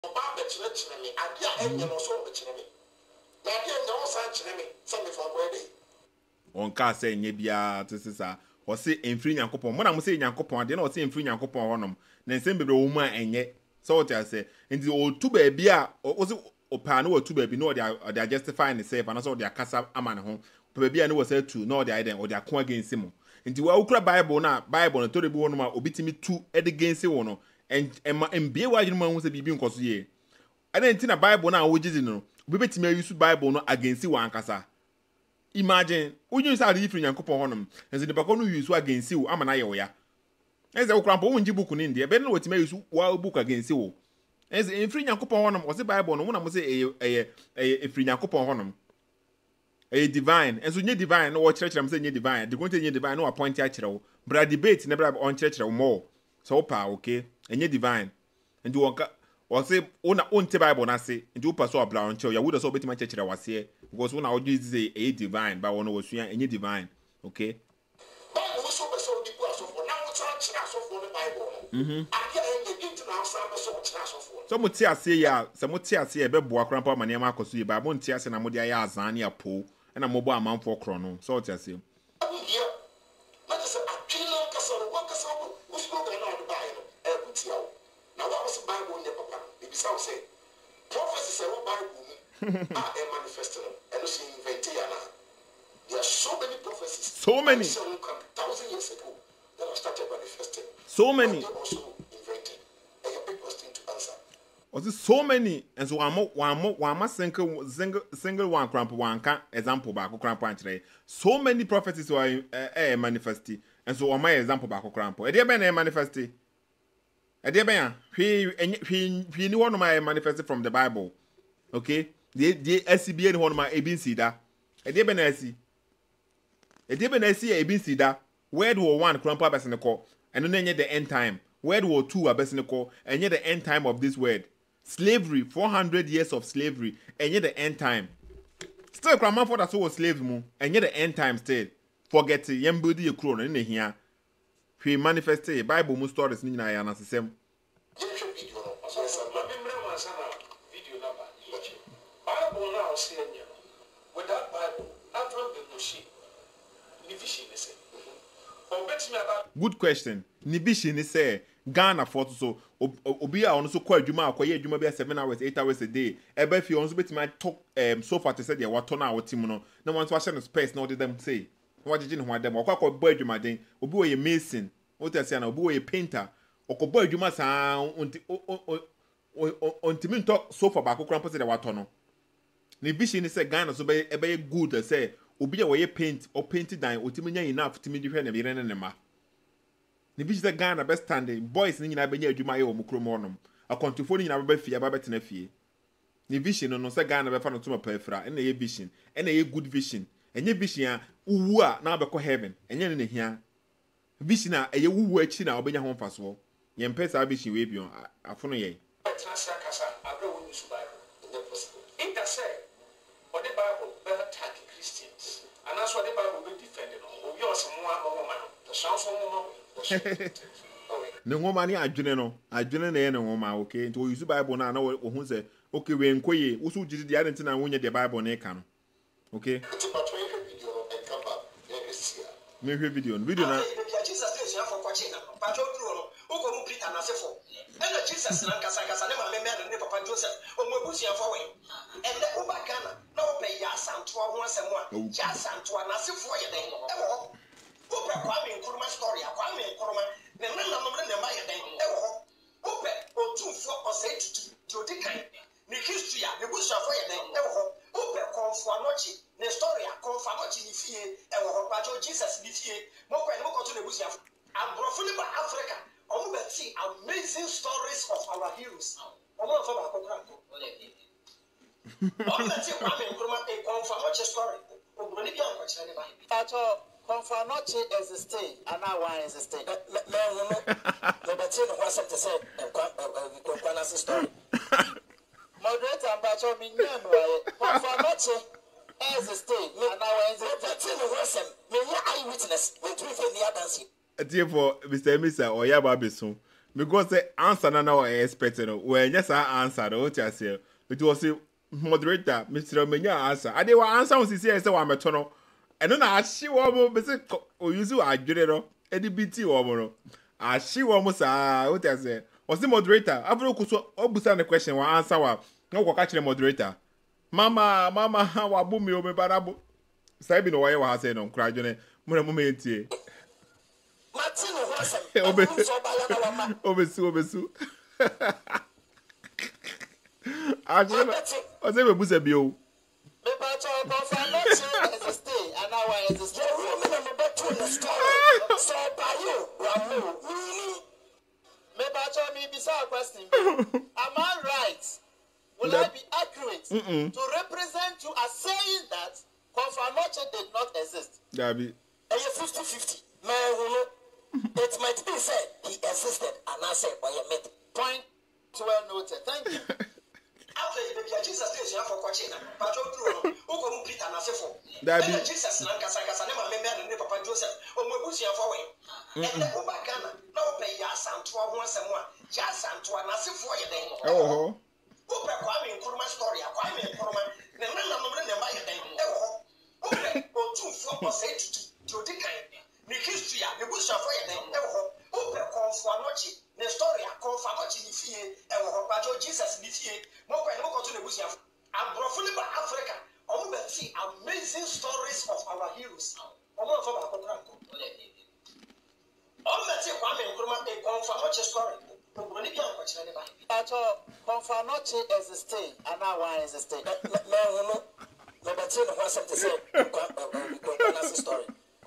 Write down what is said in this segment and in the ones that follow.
On ka say nye bia tesisa o se emfiri nyankopon mo na mo se nyankopon de na o se emfiri nyankopon honom na nsem bebre wo mu a enye so what I say ndi o tu ba bia o se o pa na o tu ba bi no they justify ne self and so they akasa ama ne ho pa bia na o say tu no they iden o they akon against him ndi wa ukura bible no to de bi honom a obitimi tu e de against wo no en bie wa jinu ma ho se bibi nkoso ye ana nti na bible na wo gizi no obetimi use bible no against wa ankasa. Imagine, when you start different Yankopon honum, as in the Baconu use against you, I'm an aya. As a cramp on book in India, better what may use wild book against you. As in free Yankopon honum was a Bible, no one must say a free Yankopon honum. A divine, and so near divine, no church, I'm saying divine, the going to divine, no appoint actual, but I debate never on church or more. So, pa, okay, and you're divine. And do or say, own Bible, I say, and do pass or brown show, you would also bet my church I was here. Because when I would use a divine, but one was any divine, okay? Some would say, yeah, some would say, a bed boy, grandpa, my name, Marcos, but I won't tell us and I'm with the Yazania pool and a mobile amount for chrono. So I say, manifesting and see invented. There are so many prophecies. So many. 1,000 years ago that have started manifesting. So many. Also invented. And a big question to answer. Was it so many? And so one more single one cramp one can example back cramp today. So many prophecies were manifested. And so on my example back cramp. A dear man manifested. A dear man, he knew one of my manifested from the Bible. Okay? The SCBN one of my ABC da. A dear Benesi. A dear Benesi ABC da. Word War 1 cramp up as in the call. And then the end time. World War 2 a best in the call. And yet the end time of this word. Slavery, 400 years of slavery, and yet the end time. Still, grandma for that was slaves mo, and yet the end time still. Forget it, yembudi a crown in the here. He manifested Bible most stories in I answer same. Bible now saying, with that Bible, Avraham Ben Moshe, Nivishi is it. Good question. Nibishi ni say Ghana for so obi a ono so kwa adwuma akoye adwuma be 7 hours 8 hours a day ebe fi ono so betima talk so far to say dey wato na awotim no na want to share no space na dem say what did you know dem akwa bo adwuma den obi wo ye mason what say na obi wo ye painter okobo adwuma saa ontimi talk so far ba akokran pose dey wato no Nibishi ni say Ghana so be ebe good say obi a wo ye paint or paint dan otimi nya enough timi di hwe na be ne ma ni bi the Ghana best standing boys ni nyina benya adwuma ye omukrom honom akontofo ni nyina baba fie baba betena fie ni vision no se Ghana be fa no to mapafra na ye vision na ye good vision enye vision a uwu a na abekọ heaven enye ne hia vision a ye wuwu achi na obenya ho mfaso ye mpesa vision we bion afono ye Christians and that's what the Bible will defend no obi osemoa no ne ngoma ni adwene na ye ne ngoma okay nti o use Bible na wo hu se okay we nkoye wo so gidi dia nti na wonye the Bible na ka no okay me hwe video na Jesus dey say for kwache na pacho duro no wo ko mu Peter na sefo and Jesus na kasa ne ma me ne papa Joseph o mo ebusia fo we and the Uba Ghana na wo pe ya santo ho asem a ya santo na sefo ye den e wo Kwabena story, Kwabena ne ma ye den e wo wo pe otumfo osai to the kind ni history a ne busu afo ye den e wo wo pe konfo anochi ne story a konfo anochi ni fie e wo pacho Jesus ni fie mo kwa ne mo ko to ne busu afo abrofo ni ba Africa omo be see amazing stories of our heroes omo afo ba kokra ko omo be see Kwabena a konfo anochi story omo ni bi an ko kire ne ba pacho Confirmation existing and now one existing. The material was to say Kwabena-ssk story. Moderator and Bacho Minion, confirmation existing and now the material was a eyewitness with the other. Therefore, Mr. Emisa or Yababiso, because the answer na I expected when yes I answered what I say it was a moderator Mr. Menya answer I dey wa answer on say wa metono eno na ahye wo mo be say Owusu adwere no edibiti wo mo no ahye wo mo sa what I say was the moderator afro kuso obusa the question wa answer wa no ko ka kire moderator mama wa bu mi o me barabo sai bi no wa ye wa say no kra dwene mo mo entie Owusu. Actually, I say we buse bio. Me part of not as a stay, and now I as a stay. Woman, I'm back to the story. So by you, Ramu. Me part of me beside question. Am I right? Will I be accurate to represent you as saying that Kwabena-ssk did not exist? Dabi. And you're 50-50. Man, who know? It might be said he existed, and I said, well, you met. Point well noted. Thank you. After you baby, Jesus says you have for Kwabena-ssk. But you do who come Peter and Sethoo. Dabi. Jesus and Kasa never remember the Papa Joseph. Oh, my bush here for way. And the Ubagana, no pay Yas and 12 once and one. Jas and 2 and Sethoo your name. Oh. Who Kwame Nkrumah story? Kwame Nkrumah. The man of the Maya name. Oh, who 2 4 say to the kind. The history, the bush of fire, then open Kwabena-ssk, the story of Kwabena-ssk, and Jesus, more to the bush of Avraham Africa. See amazing stories of our heroes. Kwabena-ssk story. Kwabena-ssk exists, and now I exist. No, but you know what something to say. Kwabena-ssk story.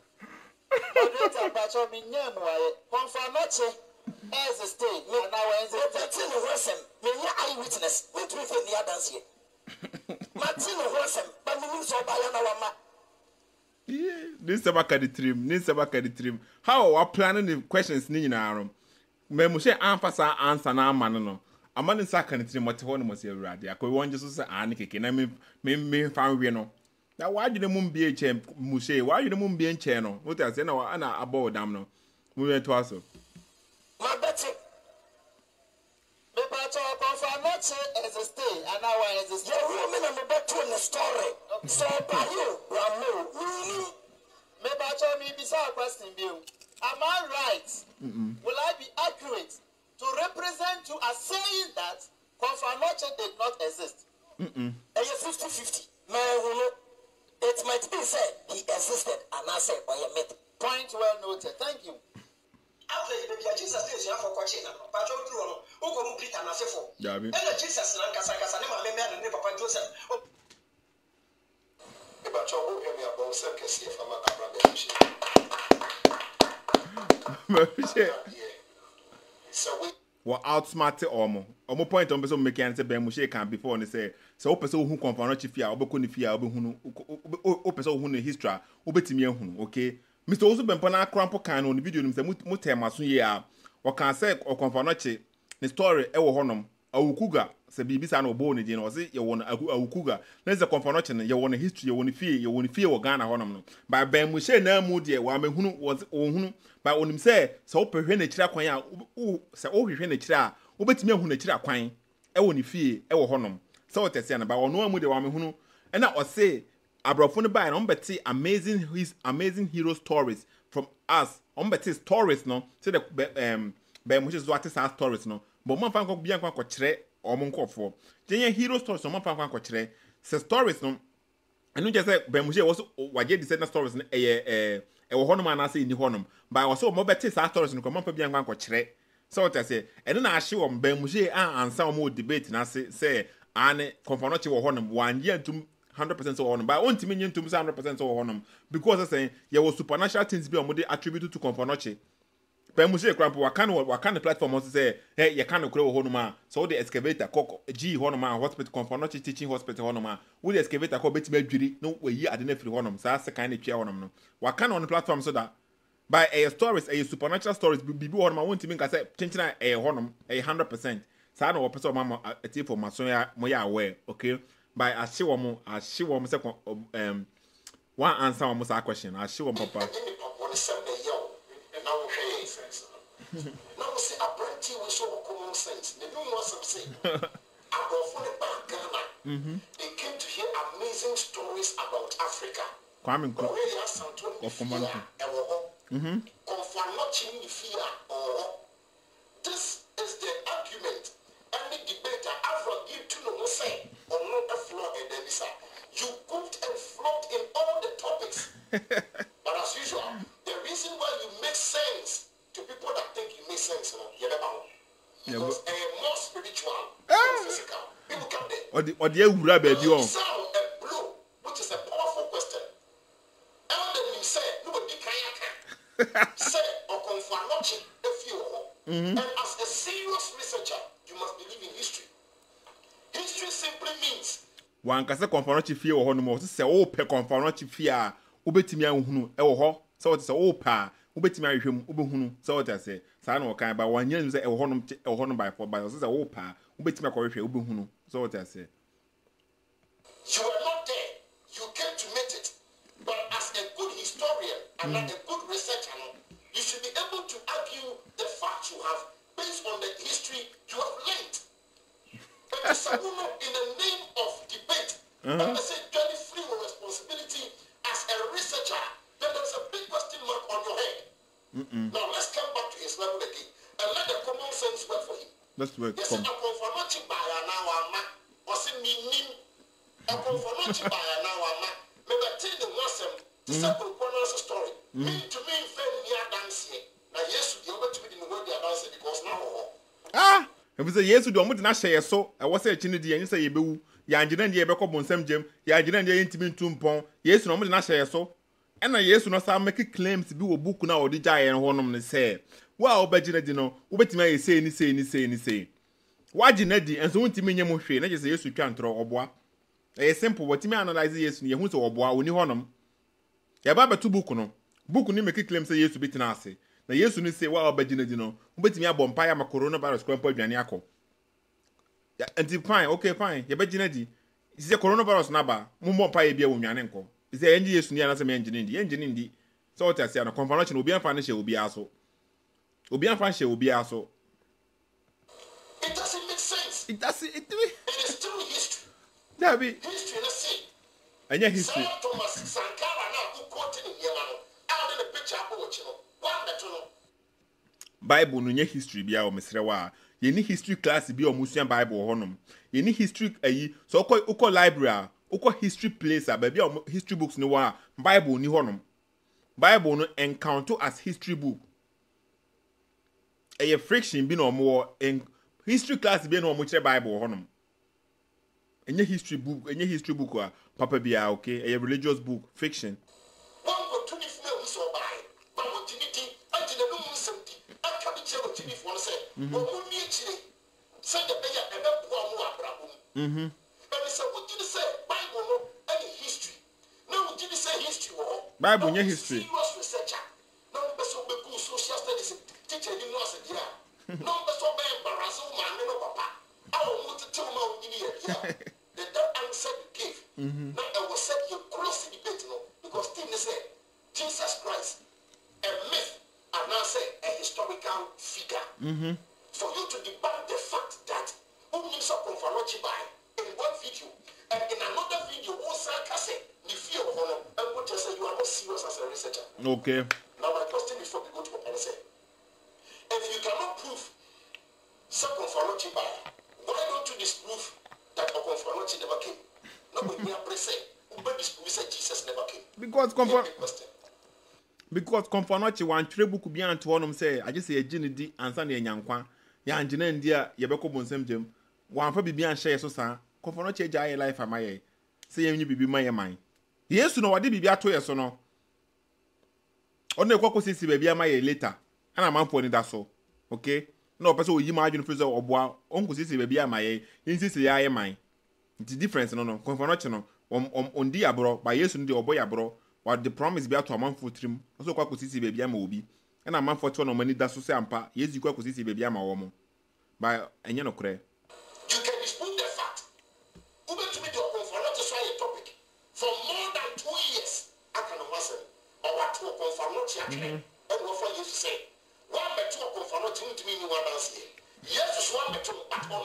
Kwabena-ssk as a state, and now I exist. Eyewitness, we do the others here. Martin Wilson, but we so by yeah, this sabaka the trim. How are planning the questions ni na Me mo share answer na amano no. Amane saka ni trim mote ho no mo se awurade. Akoy won je so se ane keke na me fan we no. Na wa dwene mum bie chem mo share, wa dwene mum bie nche no. What I say na wa na abo dam no. Mo we to aso. My betty. Me part of Kwabena-ssk as a stay, and now I exist. Your woman and me back to the story. So by you, Ramu. Me part of me beside question bill. Am I right? Will I be accurate to represent you as saying that Kwabena-ssk did not exist? And you're 50-50. Man, who know? It might be said he existed, and I said, well, you met. Point well noted. Thank you. After you baby, Jesus says you have for Kwabena-ssk. But you do who come Peter and Sethoo. Dabi. And Jesus and Kasa never remember the Papa Joseph. But you will hear me about Sethoo from Avraham Ben Moshe. So we Wa outsmart omo point on person make an say Ben Moshe can before and say so person who Kwabena-ssk fia obeko ni fia obehunu o person who no history obetimi ehunu okay Mr. Owusu Bempah na crampo kan on video nim say mu tema so ye a o kan say Kwabena-ssk the story e wo honom awukuga se bibisa na obo ne din o say ye won awukuga na say Kwabena-ssk ne ye won history ye won fie wo Ghana honom no by Ben Moshe na mu de wa mehunu was ohunu by onim say so opehwe na kira kwan a se ohwehwe na kira a obetimi ehunu na kira kwan e won fie e wo honom so what say na by ono amu de wa mehunu e na o say Abrafo no buy on beti amazing hero stories from us. On beti stories no. Say the Ben Moshe zo ati sa stories no. But man fan ko bia kwa kire o mo nkofo. Je hero stories no man fan kwa kire. Se stories no. Enu je say Ben Moshe was waje the same stories no e wo honom ana say ni honom. But also mo beti sa stories no ko man fa bia kwa kire. So what I say, enu na ahye wo Ben Moshe ansa mo debate na say ane Kwabena-ssk wo honom 1 year to 100% so on, but I want to mean to 100% so on because I say there was supernatural things be on attributed to Kwabena-ssk. Ben Moshe cramp what kind of platform also say hey you can't grow honoma so the excavator cock G honoma hospital Kwabena-ssk teaching hospital honoma with the excavator call beti medwiri no we yi ade na free honoma so that's the kind of chair honoma no what kind on the platform so that by a stories a supernatural stories be honoma want to mean say chinchina a honoma 100% so I know person mama a tip for mason ya moya aware okay by ashiwomo say one answer almost a question ashiwom papa Now say a brandy They came to hear amazing stories about Africa. This is the argument. Any debate Avraham give to no say or not a floor and then you cooked and flopped in all the topics. But as usual, the reason why you make sense to people that think you make sense, because more spiritual than physical. People come there. Or the baby on. Sound a blow, which is a powerful question. And then you say, nobody can say or confirm if you and as a serious researcher, you must believe in history. History simply means one can say confirm fear or no say oh pe confirm fear ubetimi ahunu e wo ho so what say oh pa ubetimi ahwehwem ubehunu so what say sa na okan ba one year say e wo ho by 4 by say oh pa ubetimi akohwehwe ubehunu so what I say you are not there, you came to meet it, but as a good historian and not a good researcher, you should be able to argue the facts you have based on the history you have learned. But in the name of debate, I say 23 responsibility as a researcher, then there's a big question mark on your head. Now let's come back to his level again and let the common sense work for him. Let's work. Yes, I'm confirming by now, or say meaning. I'm confirming by now, maybe tell the Muslim the second story. Me to me, fair near dancing. Now, yes, you're going to be in the world dancing because now. If you say yes, you don't want to share so. I was saying, and you say, you Yanjin, the Ebeko Bonsem Jim, Yanjin, the intimate tumpon. Yes, no, not share so. And I yes, no, some make claims to be a book now or the giant one say. Well, Bajina Dino, Ubet may say. Why Jinedi and so won't mean your motion, and just yes, you can't throw or bois. A simple what me analyze yes, near who's or bois when you honor. Yababa 2 book no make claims say yes to be tenacity. Na Yesu ni say wa obagina di no ubetimi abompa ya coronavirus kwampa aduane akọ ya anti fine okay fine ye bagina di say coronavirus na ba mo mpa ye bia wo nwane nko say enji Yesu ni ana say engine ndi so what say na confirmation obi anfa na she obi aso it doesn't make sense. It is still history. That be history na say anya history Thomas Sankara na who quote in here now out in the picture apo watch no Bible no nye history bia o mesrewa ye ni history class bi o musuan Bible honom ye ni history ayi so uko library uko history place ba bia history books ni wa Bible ni honom Bible no encounter as history book a friction bi no mo in history class bi no mo kire Bible honom enye history book a papa bia okay a religious book fiction Bible nye history. Jesus Christ, a myth, and now say a historical figure. For you to debunk the fact that who needs a confirmation by in one video and in another video also say the fear of honor and what you say you are not serious as a researcher. Okay. Now my question before we go to the answer. If you cannot prove some confirmation by, why don't you disprove that a confirmation never came? No, we are pressing. Who disprove that Jesus never came? Because confirmation one trade book be anto honum say I just say agini di ansa na enyankwa ya angina ndia ye beko bonsam jem wan fa bibia an share so sa confirmation ja ye life amaye say yenyi bibi maye man Yesu no wade bibia to ye so no ono ekwa kosisi bibia amaye later ana manfo ni da so okay no person oyi ma adwunu frizo oboa onkosisi bibia amaye insisi ya ye man the difference no confirmation no on di abro by Yesu ndi oboy abro what the promise be to amanfo trim so kwa kosisi baby ama obi na amanfo to no mani da so se ampa Yesu kwa kosisi baby ama wo mo by enye no kre you can dispute the fact who to me to confirm to say a topic for more than 2 years I can listen or what to confirm not yet and what for you to say one bet to confirm not to me ni one dance here yes one bet to but on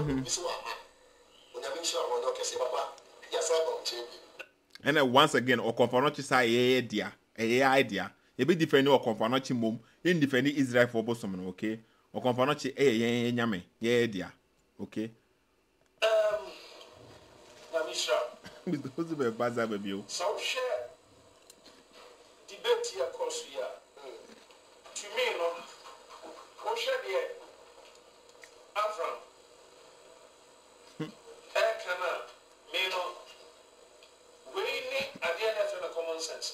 And once again, or confirm say idea, idea. You be defending or confirm mum, in defending Israel for bosom, okay? Or confirm yame, idea, okay? Who's the bazaar baby? So share debate here, course here. To me, no, what share the Avraham me no, we need at the end of common sense.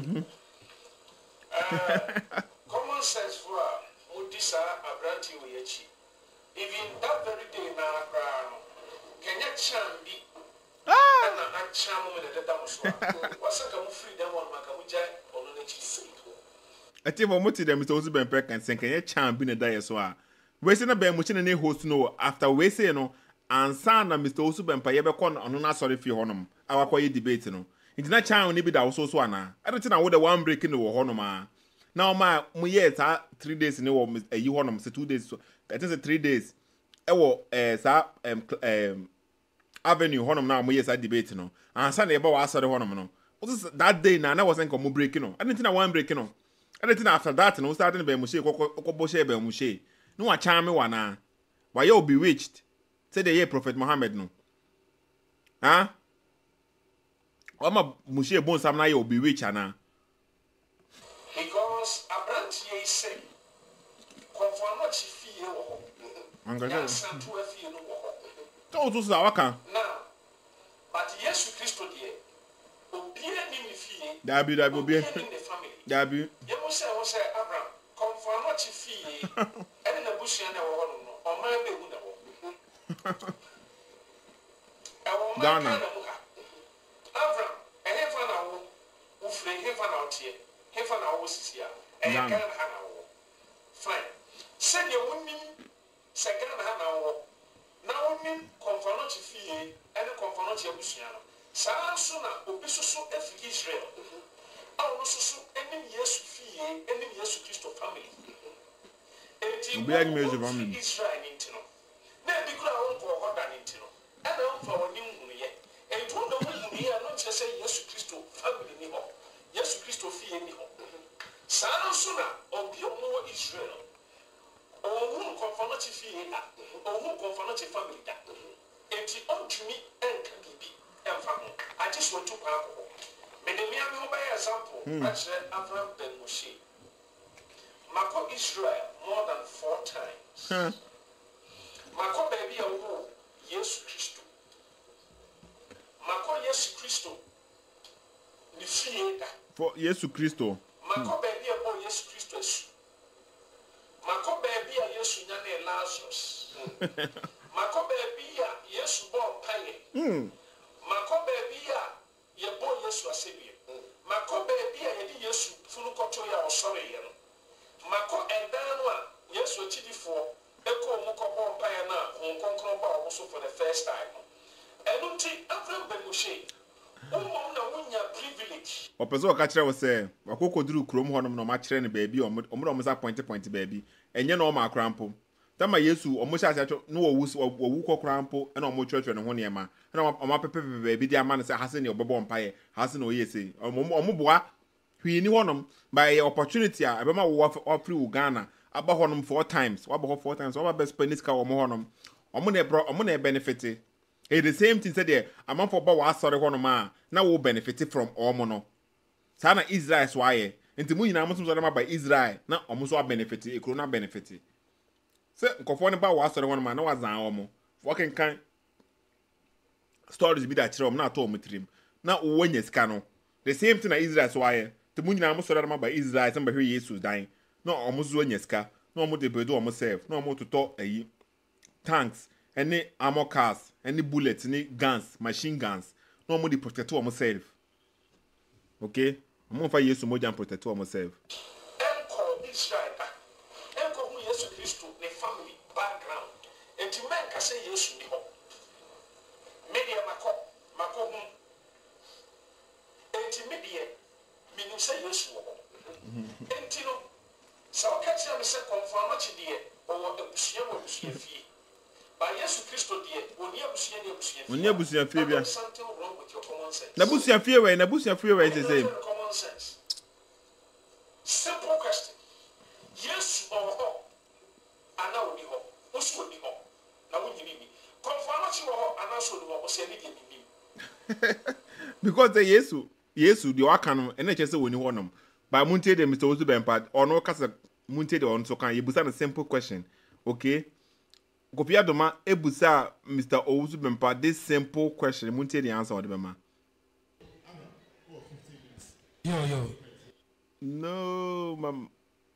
Common sense for Mudisa Abranti Wiyachi. Even that very day now, can you chambi? And I charm with the Damuswa. What's a freedom on Makamuja or Lechi? I tell you what, them is also been pregnant, saying, can you champ in a day as well? Wasting a bemuchin and a host no after we say no, and son and Mr. Owusu Bempah Yebekon on not sorry for honum. Our quiet debate no. It's not charm maybe that was also one. I don't think I would have one breaking the honoma. Now, my 3 days in the war, a you honum, 2 days. That is 3 days. Avenue honum now, yes, I debate no. And Sunday about us the honum no. That day now, I wasn't come breaking no. I didn't think I want breaking no. I didn't after that no starting Ben Moshe, Boshe Ben Moshe. No, I charm me one. Why you bewitched? Say the year Prophet Muhammad no. Huh? Oma Moshe Bon Sam na you bewitched na. Because a branch ye say, conform what you feel. Now, but yes, Christo dear, obedient in the field, that be in the family. That be. You must say, Abraham, conform what you feel, and in the bush and or my baby. Ghana. Abraham, and if I know who free him out here, him for now was here, and you can't have fine. Send your women, second hand now women conform to fee and conform to Luciano. Sasuna, Obisu, Israel. Our Susu, any years fee, any years Christo family. And Israel Intino. Then the ground for what than Intino. And for a new year. And you don't know we are not just saying yes Christo family anymore. Yes Christo fee anymore. Sasuna, or be more Israel. Or who conform to fee, or who conform to family. And the to me and can be. I just want to alcohol. May the mere by example, President Avraham Ben Moshe. Mako Israel more than 4 times. Mako baby a war, yes Christo. Mako yes Christo. The theater. For yes Christo. Mako baby a boy yes Christo. Mako baby a yes Yane Lazarus. Mako baby a yes born pie. Mako baby a ye boy yes Wasabia. Mako baby a ye yes Fulukoto ya or sorry. Mako and Danwa yes what you for Echo Moko born pie now, Hong Kong also for the first time. And don't take Avraham Ben Moshe. Privilege. Opezo catcher was say, Wakoko drew Chrome Honum no match and baby or almost point baby, and you know my crampo. Tama Yesu almost as no Owusu or Wuko crampo and almost church and one yama. And on my paper baby, dear man, say Hassan or Bobon Pie, Hassan or Yesi, or Moboa, who knew honum by opportunity. I remember what free Uganda about honum 4 times, what about 4 times, what best Peniska or Mohonum, or money benefit. It's the same thing said there. I'm on for about sorry one man. Now will benefit from all mono. Sana Israel's why. And to me, I'm also by Israel. Now almost all benefit. It could not benefit. So, conforming about what sorry one man. No was an almost. Walking kind stories be that children not told me to him. Now when you scan the same thing as Israel's why. To me, I'm also by Israel. Somebody here Jesus dying. No almost when you scan. No more to do almost self. No more to talk a tanks. Any armor cars, any bullets, any guns, machine guns. No more the protect to myself. Okay? I'm going to find you more than protect to myself. Call Israel. Call who yes Christo, the family background. And to men can say yes to me. Media Mako. And to media, meaning say yes to and you know, so catch them say conform what you did, or the Bushia fee. By yes Christo dear, Onye busia fie bia. Something wrong with your common sense. Na busia fie we the same. Common sense. Simple question. Yes or no? And now we ho. What's what we ho? Now we give me. Confirm what you ho and also the ho say me. Because the Yesu the waka no ene che se woni ho nom. Ba muntie de Mr. Owusu Bempah ono kasa muntie de on so kan yebusa a simple question. Okay? Kopia doma ebusa Mr. Owusu Bempah this simple question muntie the answer of the bema. Yo. No, ma'am.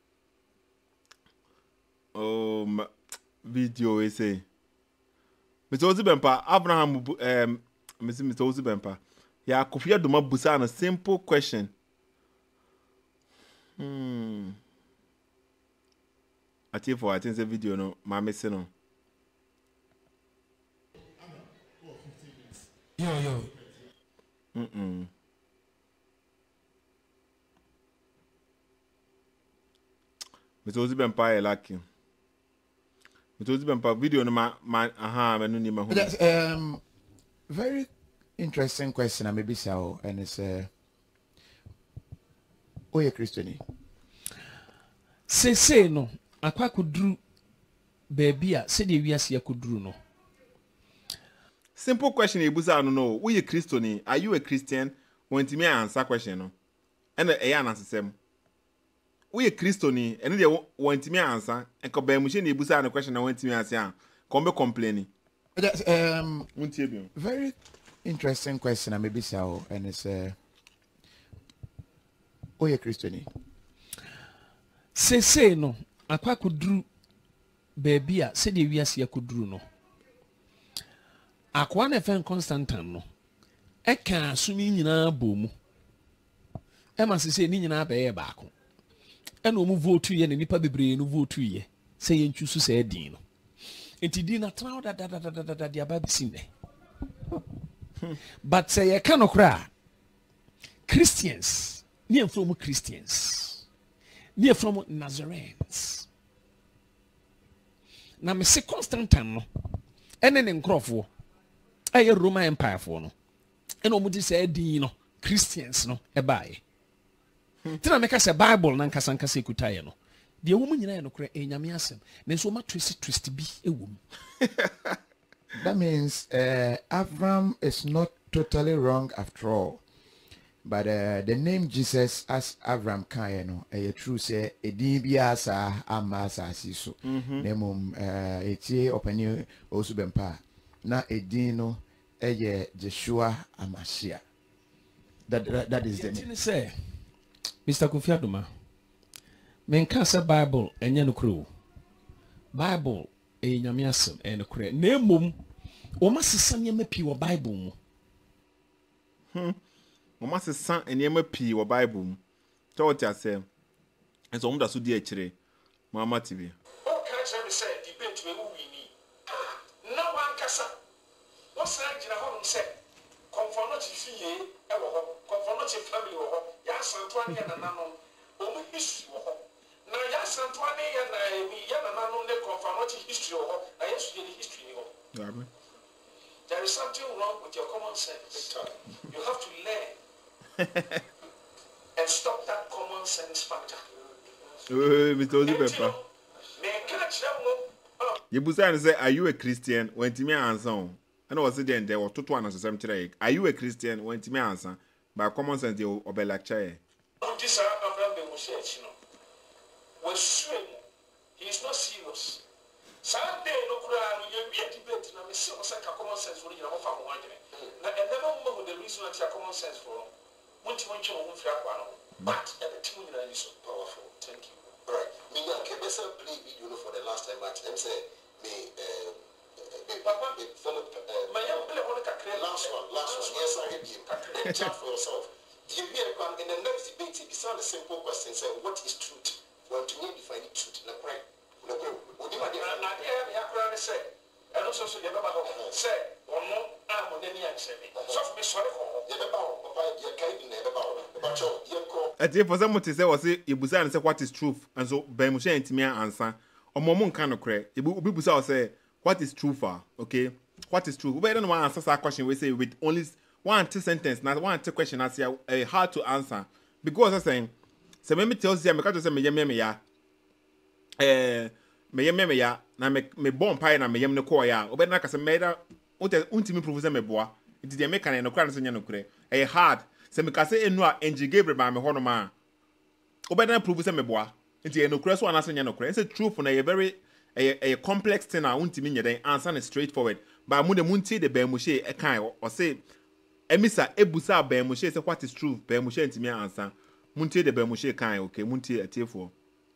Oh, video is say. Mr. Owusu Bempah, Avraham Mr. Owusu Bempah. Yeah, Kopia doma busa a simple question. I think the video no, my missing no. Yo. Mr. Owusu Bempah lucky. Mr. Owusu Bempah video no ma That's very interesting question. I maybe so, and it's Oye Christiani. Say no. Akwa kudru baby a se de wiase akudru no. Simple question ebusa no no. We a Christian? Are you a Christian? When me answer question no. And answer them. We a Christian and they want me answer and ko be mu she na ebusa no question na want me answer. Come be complaining. That's very interesting question. I maybe so, and it's Oye Christiani. Say no. Akwa kudru baby a se de wiase akudru no. Akwa na fen Constantine no. Eka asumi nyina bomu. Ema se ni nyina ba ye baako. Ena omu vote ye ne nipa bebre no vote ye. Se ye ntwusu se edin no. Enti din na trawo da dia ba bisine. But say ye ka no kra Christians, near from Christians. Near from Nazarenes. Na me se Constantine no ene ne nkrofo aye Roman Empire for no ene omudi se edin no Christians no e baaye tina me ka se Bible na nkasa nkasa ekutaye no de wo nyina ye no kra enyame asem na so ma twist bi ewom. That means Abraham is not totally wrong after all. But the name Jesus as Avraham Kayeno, a true say a DBS amasa siso. Nemum etie openu Owusu Bempah. Na edino eye Joshua Amashia. That is the name. Say, Mr. Kofiaduma, men kasa Bible enye no kro. Bible e nyame asem e no kro. Nemum o masesa nyame pi wo Bible mu. Mama se san enema pi wo Bible mu. To what you say. Enso da so di a kire. Mama TV. Oh, can I say debate we win. No one kasa. What's that jina ho say? Confirm not fie e wo ho. Confirm not family wo ho. Ya santoane ya nananom. O mu history wo ho. Na ya santoane ya na mi ya nananom ne confirm not history wo ho. Na yesu de history ni ho. Amen. There is something wrong with your common sense. You have to learn and stop that common sense factor. Mr. Owusu Bempah. You busa say, are you a Christian? When to me answer. And I was saying there were two answers. Are you a Christian? When to me answer. By common sense, you obey lecture. This Avraham Ben Moshe, was swing. He is not serious. Sunday, no crime, you be a debate, and I see what's like a common sense for you. I'm off one. And never know the reason that you have common sense for. What you want to but everything is so powerful. Thank you. All right. Me, I can't play video for the last time, but I'm saying, me, Papa, Philip, my young last one. Yes, I hear you. Chat for yourself. In the next debate, it is a simple question. Say, what is truth? Want to define truth in a prayer. Would you say, and also say, or no, I'm on any answer. So, be sorry I think for someone to say, was it, you say what is truth, and so Ben Moshe and me answer, or Momon kind of crack. You say, what is truth? Okay, what is true? We don't want to answer that question. We say with only one two sentence, not one two question. That's hard to answer because I'm saying. So me tells you, me can't say me ya. Me ya. Na me born pie na me no call ya. Obe na kase me da. Unti me prove say me boa. It is make an no cry no no kure. Hard. Se me kase enua enji Gabriel ba me hono ma. Obe na prove say me boa. It is no kure so anase no kure. It's truth na a very a complex thing na unti me nyeden answer is straightforward. But mu de munti de Ben Moshe e kan or say emisa ebusa Ben Moshe say what is true Ben Moshe ntimi answer. Munti de Ben Moshe kan okay munti atiefo.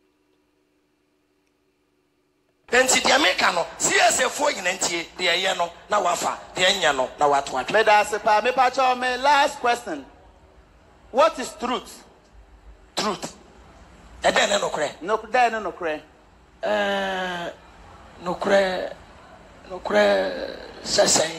Enti the American no CSFo yinantie de ye no na wafa de anya no na watwa. Me da se pa me pa cho me last question. What is truth? Truth. E den no kure. No da no kure. No kure sasai.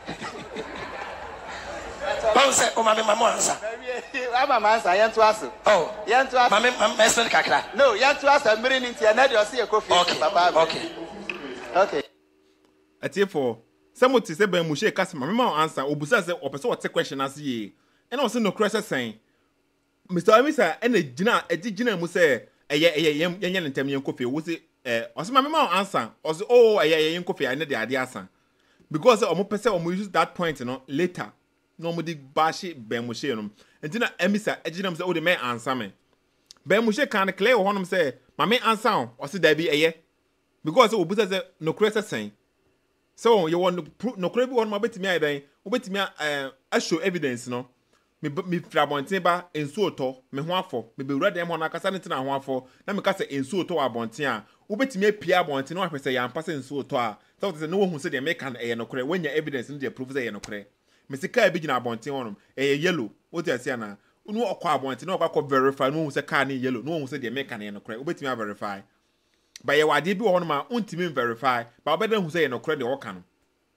Bounce o mama mama answer. Mama answer yen to aso. Oh. Yen to aso. Mama explain kakra. No, yen to aso mmiri ni ntia na de o se e kofi papa. Okay. Atiefo somebody say Ben Moshe kase mama answer obusa say opese what question as ye. And also no kure say Mr. Amisa ene gina mu say yen ntem yen kofi wo say also mama answer also oh yen kofi ene de ade asa because omo pese omo use that point later no mo di bashi Ben Moshe no entina Amisa ejina mu say o de me answer me Ben Moshe kan clear honum say mama answer o say da bi eye because obusa say no kure say so you want no kure bi won ma betimi adan obetimi a show evidence no me frabonten ba ensu oto me ho afo me bewura dem ho na kasa ne tena ho afo na me kasa ensu oto abonten a obetimi apia abonten no ahwese ya mpasa ensu oto a so say no hu say de make an no kure wenya evidence no de prove say no kure me sika bi gina abonten honom yellow what you say na no okwa abonten no okwa verify no hu say car ne yellow no hu say de make an no kure obetimi a verify ba ye wade bi honom a untimi verify ba obeda hu say no kure de oka no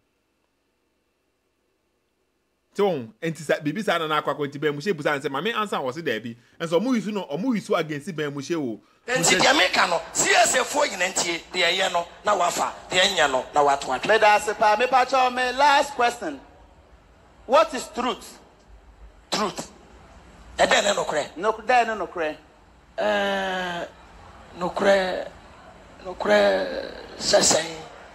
so enti bibi sa na akwa kwenti Ben Moshe busa say mama answer was there bi and so omu use against Ben Moshe wo enti the American no CSFo yinantie de ye no na wafa de anya no na watwa. Me da se pa me pa cho me last question. What is truth? Truth. E den no kure. No da no kure. No kure sasai.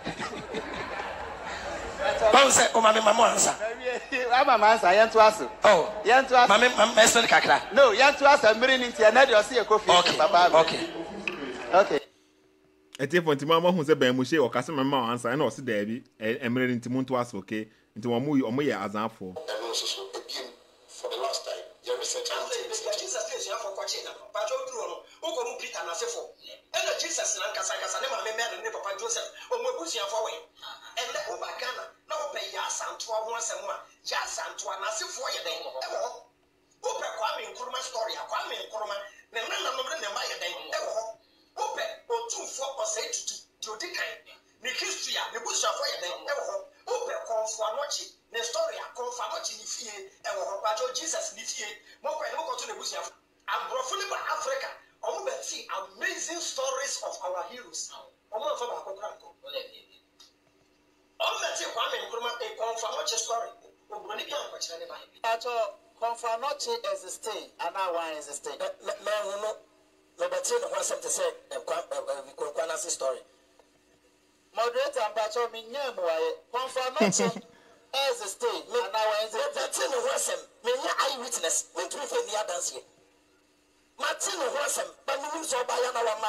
Bounce o mama answer. Mama answer yen to aso. Oh. Yen to aso. Mama explain kakra. No, yen to aso mmiri ni ntia na de o se e kofi papa. Okay. Etiefo nti mama hu say Ben Moshe o kase mama answer na o se da bi mmiri nti muntu aso okay nti omo ye azanfo. For the last time, your research Jesus says you have for watching but you do no o go mu Peter na sefo and Jesus na kasa ne ma me ne papa Joseph o mo busuafo we and le o bagana na o pe ya santo ho asem a ya santo na sefo ye den e wo o pe Kwame Nkrumah story Kwame Nkrumah ne na no ne ma ye den e wo o pe o tumfo o say tutu di kan ne history a ne busuafo ye den e wo o pe konfo anochi ne story a konfo anochi ni fie e wo pa Jesus ni fie mo kwa ne mo ko to ne busuafo Abrofuni ba Africa, omu beti amazing stories of our heroes. Omu afa ba kokra ko. Omu beti Kwame Nkrumah a confirmation story. Omu ni bi an kwachira ne ba. Acho confirmation existing and now one existing. Me hunu me beti no want something say Kwabena-ssk story. Moderator Ampacho mi nyam waye confirmation existing and now one existing. Me beti no want some me nya eyewitness. Me tumi fe ni dance here. Martin Wasem, but we will so buy an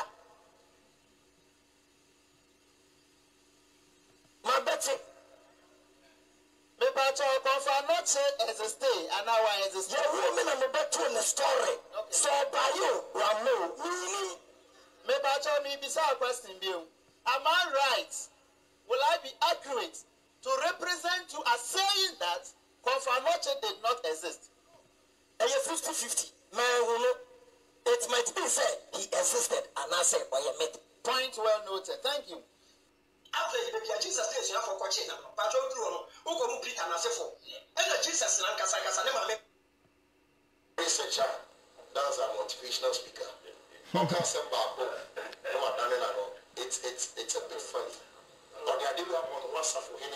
my Betty. Me Pacho confirmation existing and now one existing. Your woman and the better in the story. So by you, Ramu, me Pacho me beside question bill. Am I right? Will I be accurate to represent you as saying that confirmation did not exist? And you're 50-50. Man, who know. It might be said he existed and I said, or you met. Point well noted. Thank you. After Jesus says you have for watching them, but you do no, who go Peter na sefo. And Jesus na kasa ne ma me. Researcher, that's a motivational speaker. Okay, say babo, no ma dane na no. It's a bit funny. But the idea we have on WhatsApp for him,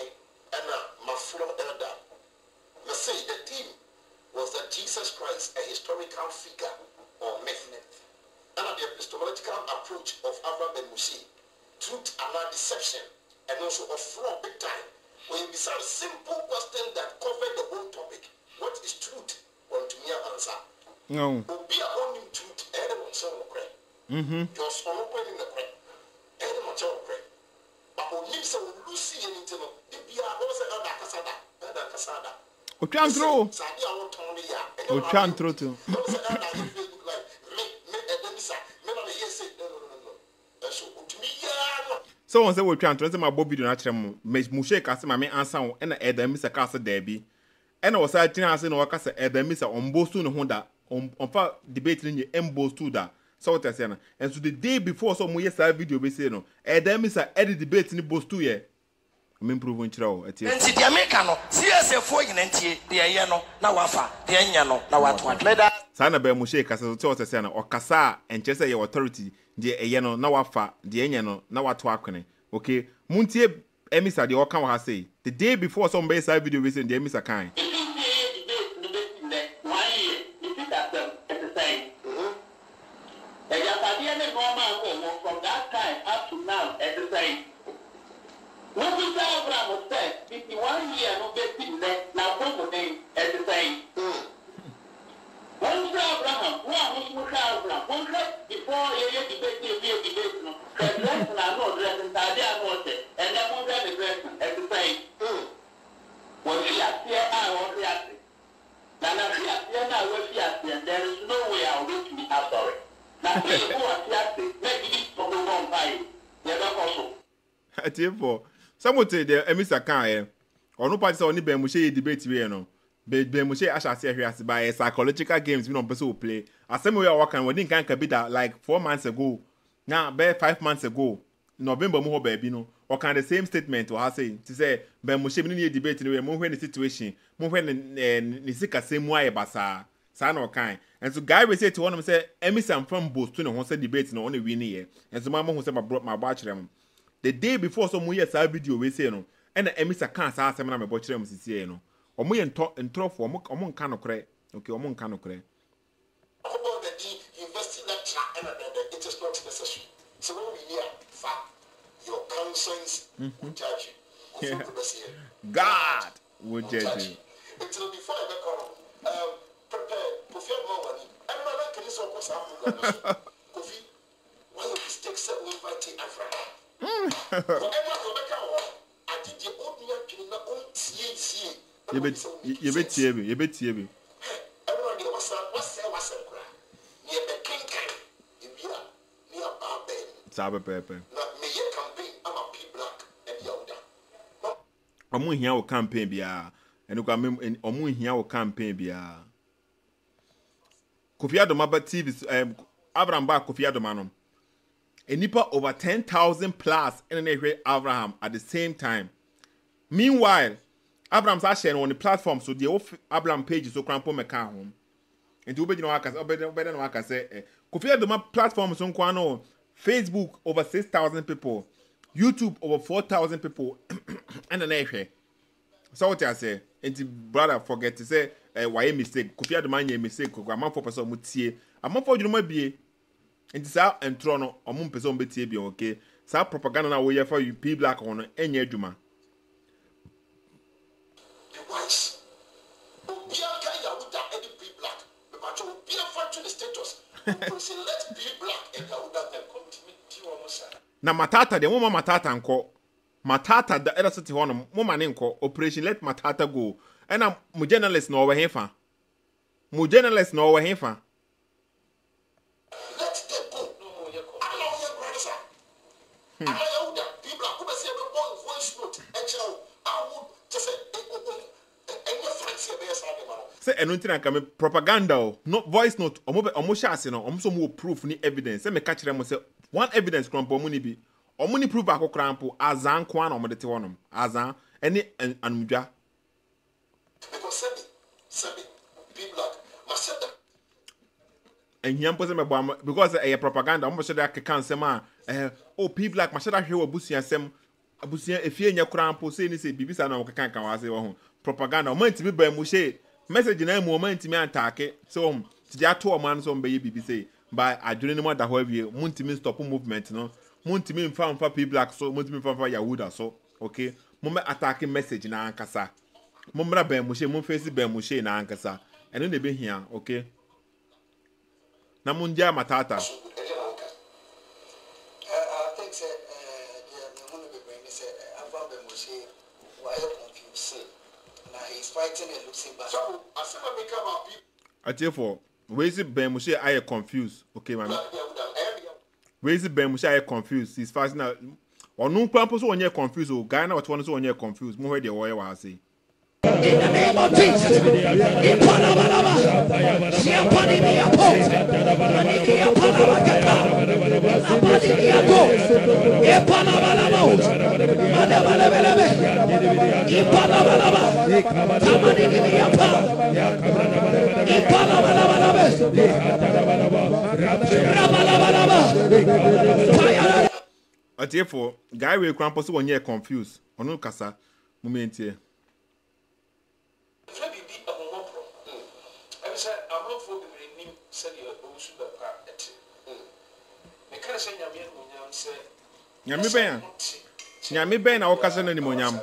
and my fellow elder. They say the theme was that Jesus Christ, a historical figure or myth, and the epistemological approach of Avraham Ben Moshe, truth and deception, and also of fraud big time. When you decide a simple question that covered the whole topic, what is truth? Want to me answer? No. Be a only truth, anyone so correct. Your son opening the correct, anyone so correct. But when you say Lucy and Intino, if you are also elder Casada, elder Casada. O twan through. Sadi a won ton ya. O twan through too. Also elder if you look like me Edemisa, me na ye say no. So to me ya. So on say we twan through say my Bobby do na kire mo. Moshe ka say ma me answer wo na Edemisa ka say there bi. And I was saying, I said, no, I can say, Edemisa on both to no Honda on debating in your embos to that. So what I say, and so the day before, some years video we say no, Edemisa edit debate in both 2 years. I'm improving trial. And see the American, CSF in NT, the Ayano, now Wafa, the Anyano, now what? Sana be Moshe Kasa, so what I say, or Kasa and Chester your authority, the Ayano, now Wafa, the Anyano, now what Wakene. Okay, Muntie Emisa, the Okan has say, the day before some base video we say, the Emisa kind. From that time up to now, at the same. When we say Abraham said, 51 years, no getting there, now one name at the same. When we say Abraham, one before you debate, no, dress and I know dress and I know it, and then one the dress at the same. When she appear, I won't react. Now, she appear now, when she appear, there is no way I'll reach me after it. Some say the Emisa can or no party only Ben Moshe debate we no. Ben Moshe asha say here by psychological games we no person play. As some way working we didn't can be that like 4 months ago. Now be 5 months ago. November mo baby no. Or can the same statement or say to say Ben Moshe we need debate we mo when the situation mo when ni sika same way basa. Sana kind. And so guy we say to one of them say Emisa from both to no one say debate no only win here. And so mama who say brought my batch them. The day before some years I video we say no. And the Emisa can't say some na me batch them see no. Omo yen ntro for omo kan no kre. Okay, omo kan no kre. About the university lecture and it is not necessary. So when we hear fact, your conscience will judge you. Yeah. God will judge you. Until before I come, prepare Kofi money. I'm not going to say what's happening. Kofi, why you mistake say we fight Avraham? Whatever Rebecca was, I did the old man to not own CAC. You bet you. Everybody was near the king can. Near Barben. Sabe Pepe. Not me campaign. I'm a P black and Yoda. Omo hia wo campaign bia. Enu kwa omo hia wo campaign bia. Kofi Adoma ba TV Abraham ba Kofi Adoma no. Enipa over 10,000 plus in Abraham at the same time. Meanwhile, Abraham's sharing on the platform so the Abraham page so crampo meka home. Enti obeji no aka obeda no aka say Kofi Adoma platform so nkwa no Facebook over 6,000 people, YouTube over 4,000 people and an ehwe. So what I say, enti brother forget to say why mistake Kofi Adoma nye mistake ko am for person mutie am for dwuma bie enti sa entro no omo person betie bie okay sa propaganda na wo ye for you P black on enye adwuma. Wise. Obianka Yahuda Eddie P black. But Obianka to the status. So let P black and Yahuda them come to me. Na matata de mama matata nko. Matata da era city hono mama ne nko operation let matata go. Ena mu journalist no we hefa. Mu journalist no we hefa. Let them go. No you go. I love your brother. Yahuda P black who be say be born voice note and I would just say say enuntina ka me propaganda o no voice note omo sha ase no omo so mo proof ni evidence say me ka kire mo say one evidence krampo mo ni bi omo ni proof akokrampo azan ko na omo de te wonom azan eni anumdwa because sebi P black must say and him pose me because propaganda omo should that can say ma P black ma should that hwe obusu asem abusia efie nya krampo say ni say bibisa na okaka kan wase wo ho propaganda o man timi Ben Moshe message na mu o man timi antake so ti ja to o man so mbe bibisa by adwene ni mo da ho awie mun timi stop movement no mun timi mfa P-Black so mun timi mfa Yahuda so okay mo me attack message na ankasa mo mra Ben Moshe mo face Ben Moshe na ankasa eno na be hia okay na mun dia matata I think say Avraham Ben Moshe was confused. Now he's fighting and losing back. So, I said, I make about people. Therefore, where is it Ben Moshe I confused? Okay, man. Where is it Ben Moshe I confused? He's fasting now. Or no plan so on you confused or Ghana what one so on you confused. More the way I say. In the name of Jesus, therefore, guy will cramp so on you confused. Or no kasa moment here. Nyame ben na wokasa na nimonyam.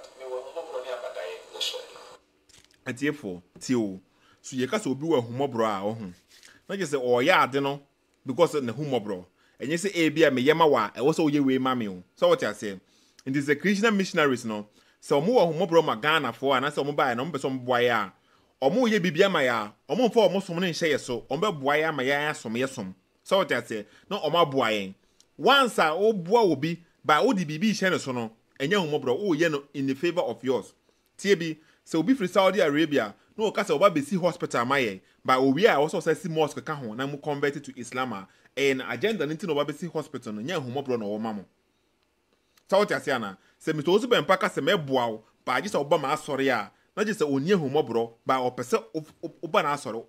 Therefore, tio so ye kasa obi wa humobro a wo hu. Na je se o ya ade no because na humobro. Enye se e bia me yema wa e wo so ye we ma me o. So what you say? In this Christian missionaries no. So mo wa humobro ma Ghana fo ana se mo ba na mo be so mo boa ya. Omo ye bibia ma ya. Omo mfa omo som ne nhye ye so. Omo be boa ya ma ya asom ye som. So what you say? No omo aboa yen. Once a oboa obi by odi bibi hye ne so no. Enye humobro o ye no in the favor of yours. Tie bi se obi free Saudi Arabia no ka se oba be si hospital maye by owi a also say si mosque ka ho na mu converted to Islam and agenda nti no oba be si hospital no nya humobro no wo mamo. So what you say na se mi to so Bempah ka se meboa wo ba je se oba ma asore a na je se oni humobro ba opese oba na asore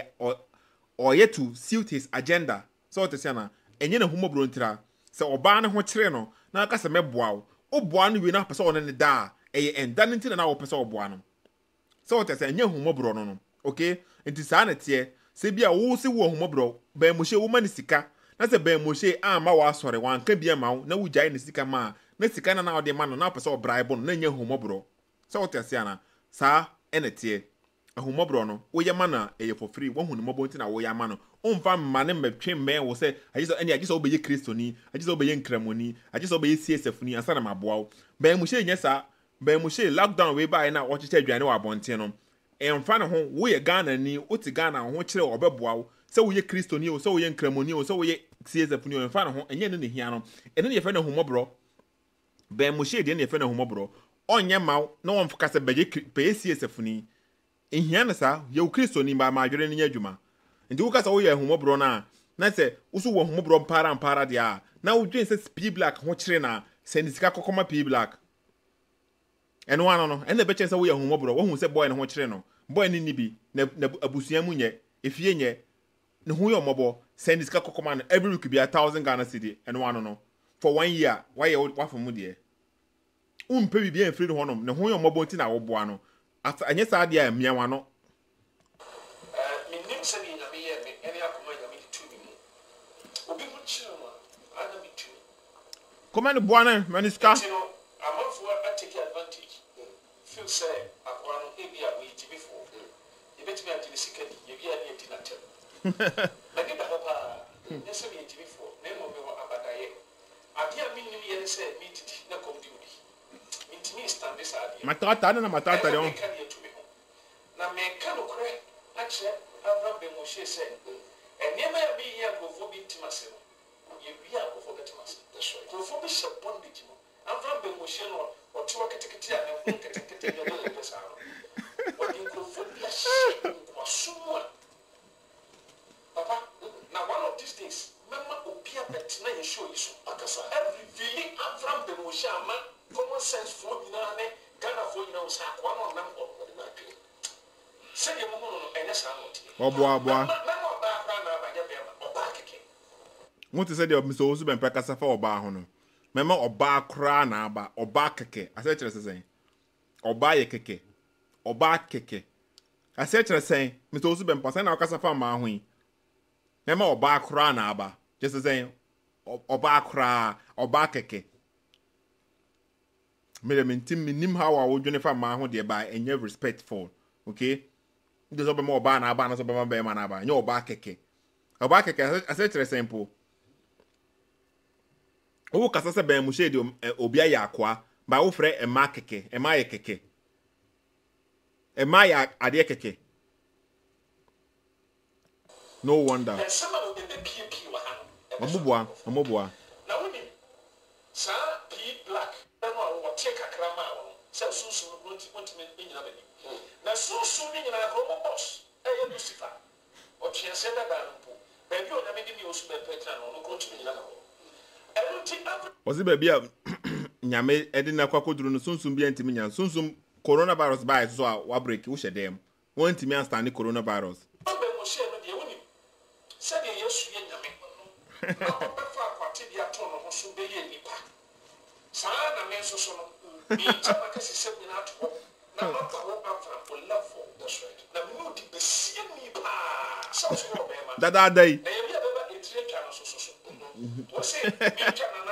o ye to suit his agenda. So what you say na enye na humobro ntira se oba ne ho kire no na ka se meboa wo oboa no wi na pese one ne da and that nti na wo pese oboa no. So what I say enye humobro no okay enti sa na tie se bia wo se wo humobro Ben Moshe wo mani sika na se Ben Moshe ama wa asore wan ka bia ma na wo gyae ne sika ma na sika na wo de ma no na pese obraibo no na enye humobro. So what I say na sa ene tie humobro no wo ye ma na eye for free wo hu ne mobo nti na wo ye ma no umfa ma ne metwe men wo se agye so obeye kristoni agye so obeye nkramoni agye so obeye CSF ni ansa na maboa wo Ben Moshe nye sa Ben Moshe lockdown we by na o chiche aduane wa bonten no emfa ne ho wo ye Ghana ni o ti Ghana ho kire obeboa wo se wo ye kristoni o se wo ye nkramoni o se wo ye CSF ni o emfa ne ho enye ne hia no ene ne ye fe na humobro Ben Moshe de ne ye fe na humobro onye maw na won fka se beye CSF ni ehia ne sa ye kristoni ba ma adwere ne adwuma ndi wo ka se wo ye humobro na se wo so wo humobro mpara de a na wo dwen se P-Black ho kire na se ni sika kokoma P-Black eno ano no ene be chen se wo ye humobro wo hu se boy ne ho kire no boy ni bi na abusua mu nye efie nye ne hu ye omobo se ni sika kokoma no every week be 1,000 Ghana cedi eno ano no for 1 year why ye wa for mu de umpe bi bia free honom ne hu ye omobo nti na wo boa no anye sa de a miawa no nim se ni na me ye me ene akoma ya me tu bi mu obi mu kire no ana me tu command boa na maniska take advantage. Feel say, Aquano, Abia, we before. You bet me until the second, you be a dinner. I get the papa, necessarily before, name of your abadaye. I dear meaning me and say, meet it, no come duty. It means stand this idea. Matata, and Matata, don't carry it to me. Now, me cannot cry. Actually, Avraham Ben Moshe said, and never be here for intimacy. You be here for intimacy. That's right. For bishop bondage. Avraham Ben Moshe or two category and category. What you call for someone. Papa, now one of these days, Mama Opia Betina show you every feeling Avraham Ben Moshe, common sense for Nane, Ghana for you know, one on them or say your mom and yes, I'm not. What is it? Mr. Owusu Bempah kasa for Oba hono. mema oba kra na aba oba keke ase kire sesen oba ye keke oba keke ase kire sesen Mr. Owusu Bempah say na okasa fa ma ho yi mema oba kra na aba just sesen oba kra oba keke me nim how I would fa ma ho de ba enye respectful okay just oba oba na aba na so oba be ma na aba nye oba keke ase kire simple Owo kasa se Ben Moshe de obi aye akwa ba wo frɛ ema keke ema ye keke ema ya ade keke no wonder And some of them PQ omoboa now we sa P black and what take a crama so soon want to in your now soon in your boss Lucifer or she said that baby on the news Bempah no continue was it baby nyame edina kwakoduru no sunsum bia ntimi nya sunsum coronavirus by so a wa break wo hyedem won ntimi understand coronavirus Ben Moshe no de woni said yesu ye nyame no obefa akwate dia to no so be ye nipa sa na me so no mi chama ka sise bi na to na ma ka wo afa for level that's right na me no di be sie nipa so so be ma dada dai na ye bia be ba etire twa no so wo se mi twa na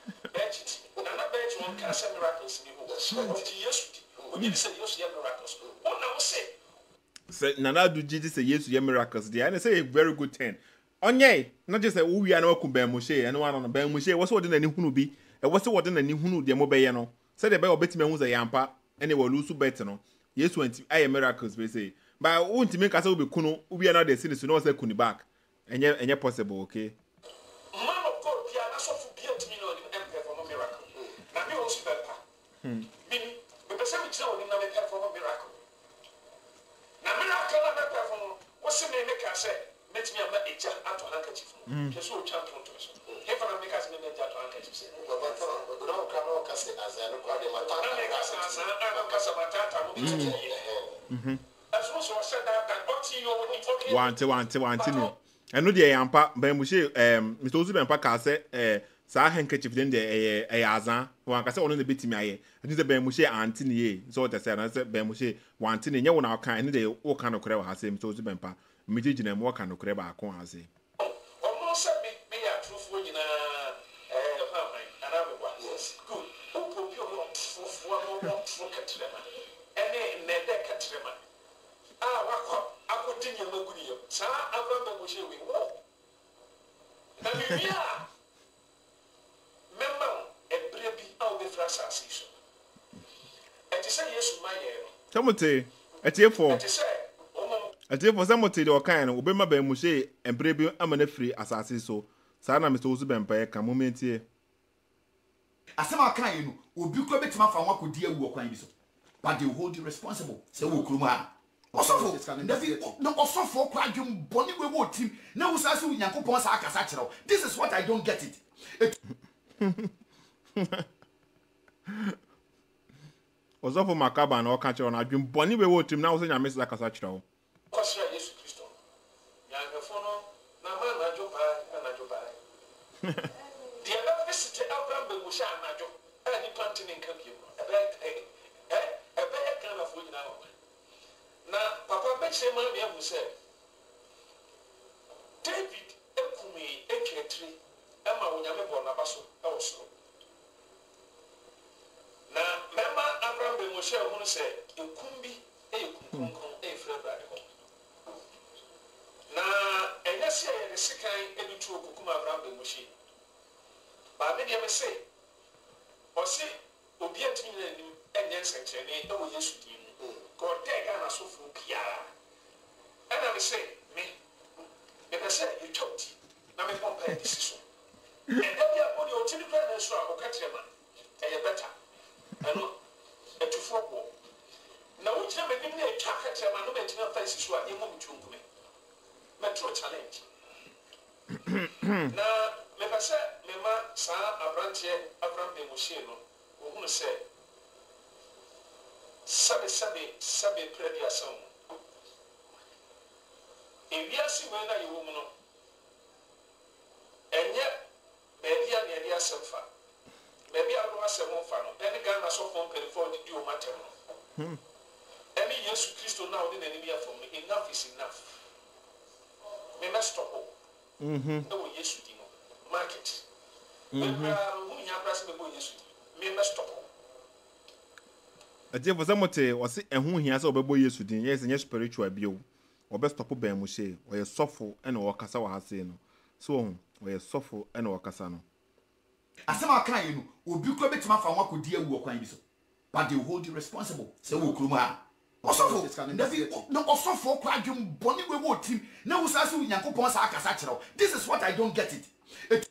na bench one can say miracles ni ho Jesus we say yesu ye miracles what now say nana do Jesus say yesu ye miracles there and say a very good thing onye not just say we are na ku Ben Moshe and one on Ben Moshe was what na ni hunu bi e was what na ni hunu de mo be ye no say the be obetime hu say yampa ene we Owusu bet no yesu anti aye miracles we say but untimi ka say we be kunu we are not the sin so no say kuni back enye possible okay man of God bia na so fu bia timi no dem perform miracle na me Owusu Bempah mini be pese mi tira oni na me perform miracle na miracle na me perform wo se me make say metimi am eja ato handkerchief ke so champion to so he for na make say me eja ato handkerchief say baba to no ka no ka say azan ko de mata na me ka say azan na ka say mata mo bi as so so said that what you know okay want no eno de yampa Ben Moshe Mr. Owusu Bempah ka say sa handkerchief den de azan wan ka say ono na betimi aye eni say Ben Moshe anti ne ye so te say na say Ben Moshe wanti ne nye wo na kan eni de wo kan no kore wa ha say Mr. Owusu Bempah mijigina mo kan no kore ba akon ha say omo say me ya truthful nyina ana me wa yes good opo bi o truthful katrema ene ne de katrema wakọ akọdi nyama gudi yam sa Avraham Ben Moshe we wo na bibia memma ebre bi a o be frasa asiso eti say yesu maye no tamote etiefo eti say etiefo samote de okan no obema Ben Moshe ebre bi amana free asase so sa na Mr. Owusu Bempah ka momentie asema kan yi no obi ko betima fa ho akodi awu okwan bi so but they hold you responsible say wo krum ha osofo ndabi no osofo kwa adwum boni we wo tim na wo sa se Nyankopon sa akasa kyerɛw this is what I don't get it osofo makaba na oka kyerɛw na adwum boni we wo tim na wo se nyame sa akasa kyerɛw kwasra Yesu Kristo yankafo no na ma na joba dia ba visit Avraham Ben Moshe anajo ani pantini nkabie ebe kana fo nyina na papa beche ma me abu say David ekumi eketri ama wonyame bo na baso e woso na mema Avraham Ben Moshe hu say ekumbi ekumkon efra brade ho na enyase ye sekan edutu okukum Avraham Ben Moshe ba me de me say o se obi atimi na nim enye nsekere e wo Yesu din God take an so for Piara. And I say, me, if I say you talked, now me won't pay decision. And then you are on your children and so I'll catch a man, and you better. And to football. Now, which never give me a track at a man who made no face to a woman to me. Metro challenge. Now, me say, me ma, sa, Avraham Ben Moshe, who say, Sabe predia são. E via se manda e o mundo. Enye bebia ne dia semfa. maybe I don't say more fun. Any gun so from before the do matter. Any yes Christo now in any year for me. Enough is enough. Me must stop. No yes market. Who ya press me yes. Me must stop. A dear for someone was it and who he has over boy yesterday, yes, and yes, spiritual bio, or best stop Ben Moshe, or a softful and or Casawa has seen. So, or a softful and or Casano. Asama kan you know, obi ko betima fa won akodi awu okwan bi so. But they hold you responsible. Say wo krum ha. Osofo, no osofo kwa adwum boni we wo team. Na wo sa se Nyankopon sa akasa kire. This is what I don't get it.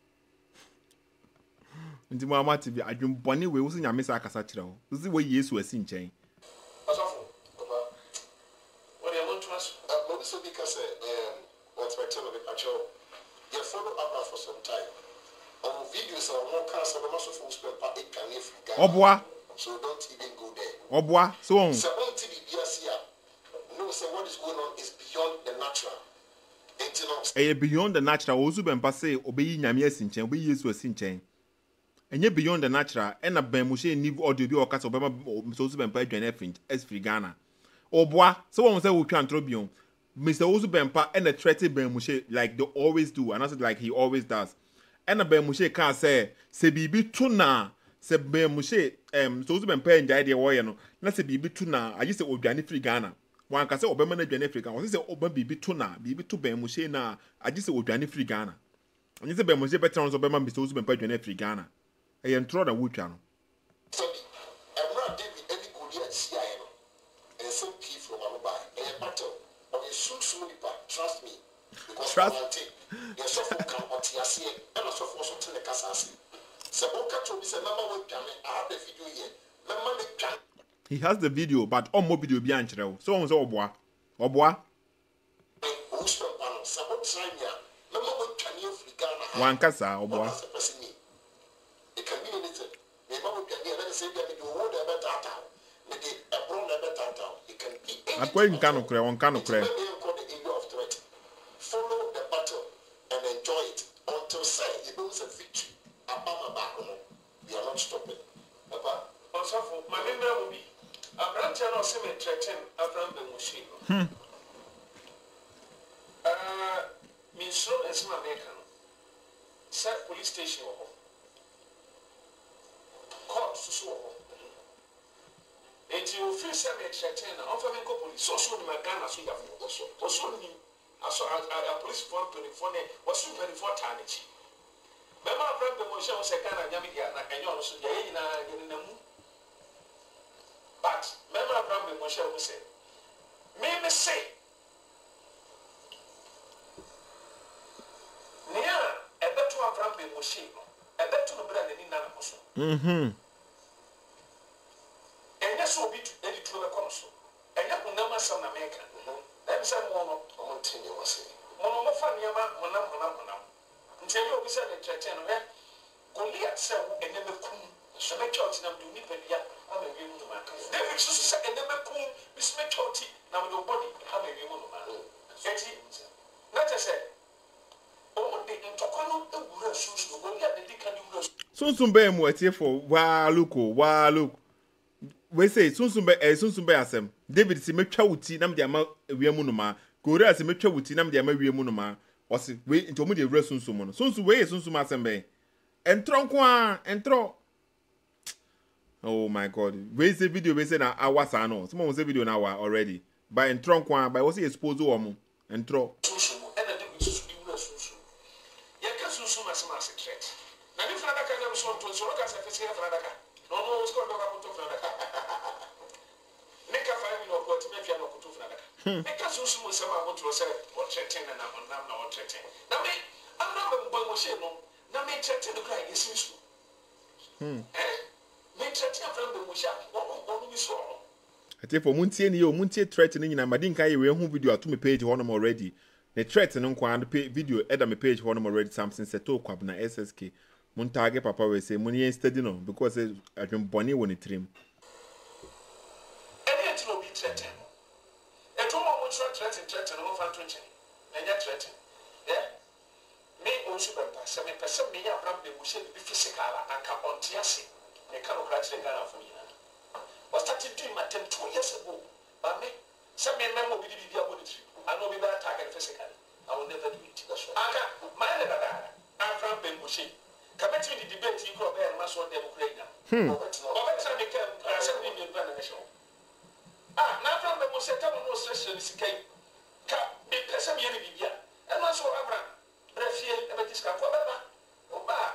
Ndi mama ti bi adwum boni we wo se nyame sa akasa kire ho. Wo se wo Yesu asi nchen. Osofo, papa. What you want to ask? Maybe so because what's my tell of it actually. You follow Abraham for some time. On videos are more cars and also from Bempah it can live Obwa. So don't even go there. Obwa. So on. So until no, so what is going on is beyond the natural. Beyond the natural, Owusu Bempah say obey nyame asi nchen, obey Yesu asi nchen. Enye beyond the natural, and a Ben Moshe ni audio bi okasa obema Owusu Bempah adwane fringe as free Ghana. Obwa, so one say we can trobion. Mr. Owusu Bempah and the threaten Ben Moshe like they always do, and I said like he always does. And a Ben Moshe can say bibi tuna, se Ben Moshe so Owusu Bempah enjoy the warrior no. Na se bibi tuna, I just say odwane free Ghana. One can say obema na adwane free Ghana. One say oba bibi tuna, bibi tu Ben Moshe na, I just say odwane free Ghana. And you say Ben Moshe better on obema Mr. Owusu Bempah adwane free Ghana. E entro na wucha no. So I'm not David any good yet see I and some key from Alubai. A battle of a soon trust me. Because trust you're so can what you see and also for something like Casasi. So Oka told me say mama will come I have the video here. Mama make he has the video, but on more video be anchorel. So on so obwa. Obwa. One casa obwa. It can be anything. Maybe we can get let's say that you hold a better town. Maybe a brown a better town. It can be anything. Akwa nkano kre, on kano kre. Follow the battle and enjoy it until say you lose a victory. We are not stopping. Papa, Osofo, my member will be Abraham channel semi threaten Avraham Ben Moshe. Minso is my American. Set police station. Court so. And you feel semi threaten offer me police. So soon my Ghana so you have also ni. I saw a police for 24 was 24 times. Remember Avraham Ben Moshe was a Ghana Yamidia na Kenyon so ye na mu. But remember Avraham Ben Moshe was say me say Nia e beto Avraham Ben Moshe no e beto no bra ni na na so. Enya so bi to e di to na kono so. Enya kunama sam na America. Dem say mo no continue was say. Mo mo fa niama monam. Nteli obi say the church no he Goliath say wo eneme kum. So me church na do ni pedia am ewi mu no ma. David so say eneme kum bi me church na me do body am ewi mu no ma. Eti na te say o de ntokono ewura susu Goliath de kan di wura. Sunsun be mu etie for wa look. We say sunsun be asem. David si metwa wuti na me de ama ewi mu no ma. Goliath si metwa wuti na me de ama ewi mu no ma. Osi we nti omu de wura sunsun mo no. Sunsun we sunsun asem be. Entro. Oh my God. We say video we say na hours ano. Some of say video na hour already. By entro kwa by we say expose wo mo. Entro. For Muntie threatening na madinka ye we hu video ato me page honum already. The threat no kwa and video eda me page honum already something Sethoo Kwabena-ssk. Mun target papa we say mun yen steady no because adwem boni woni trim. Any to be threaten. E to mo threaten no fan 20. Enya threaten. Yeah. me Owusu Bempah se me pese me ya Avraham Ben Moshe be physical anka ontiase me kan okra chire Ghana for me was started doing my 2 years ago but me some men mo be di dia body trip I know be better target physically I will never do it that's right anka my leader Avraham Ben Moshe committee the debate you go be and maso dem Ukraine but me can say me be na nation na Avraham Ben Moshe tell no stress ni sikai ka me pese me ni bibia and also Abraham brefie e be diska Kwabena oba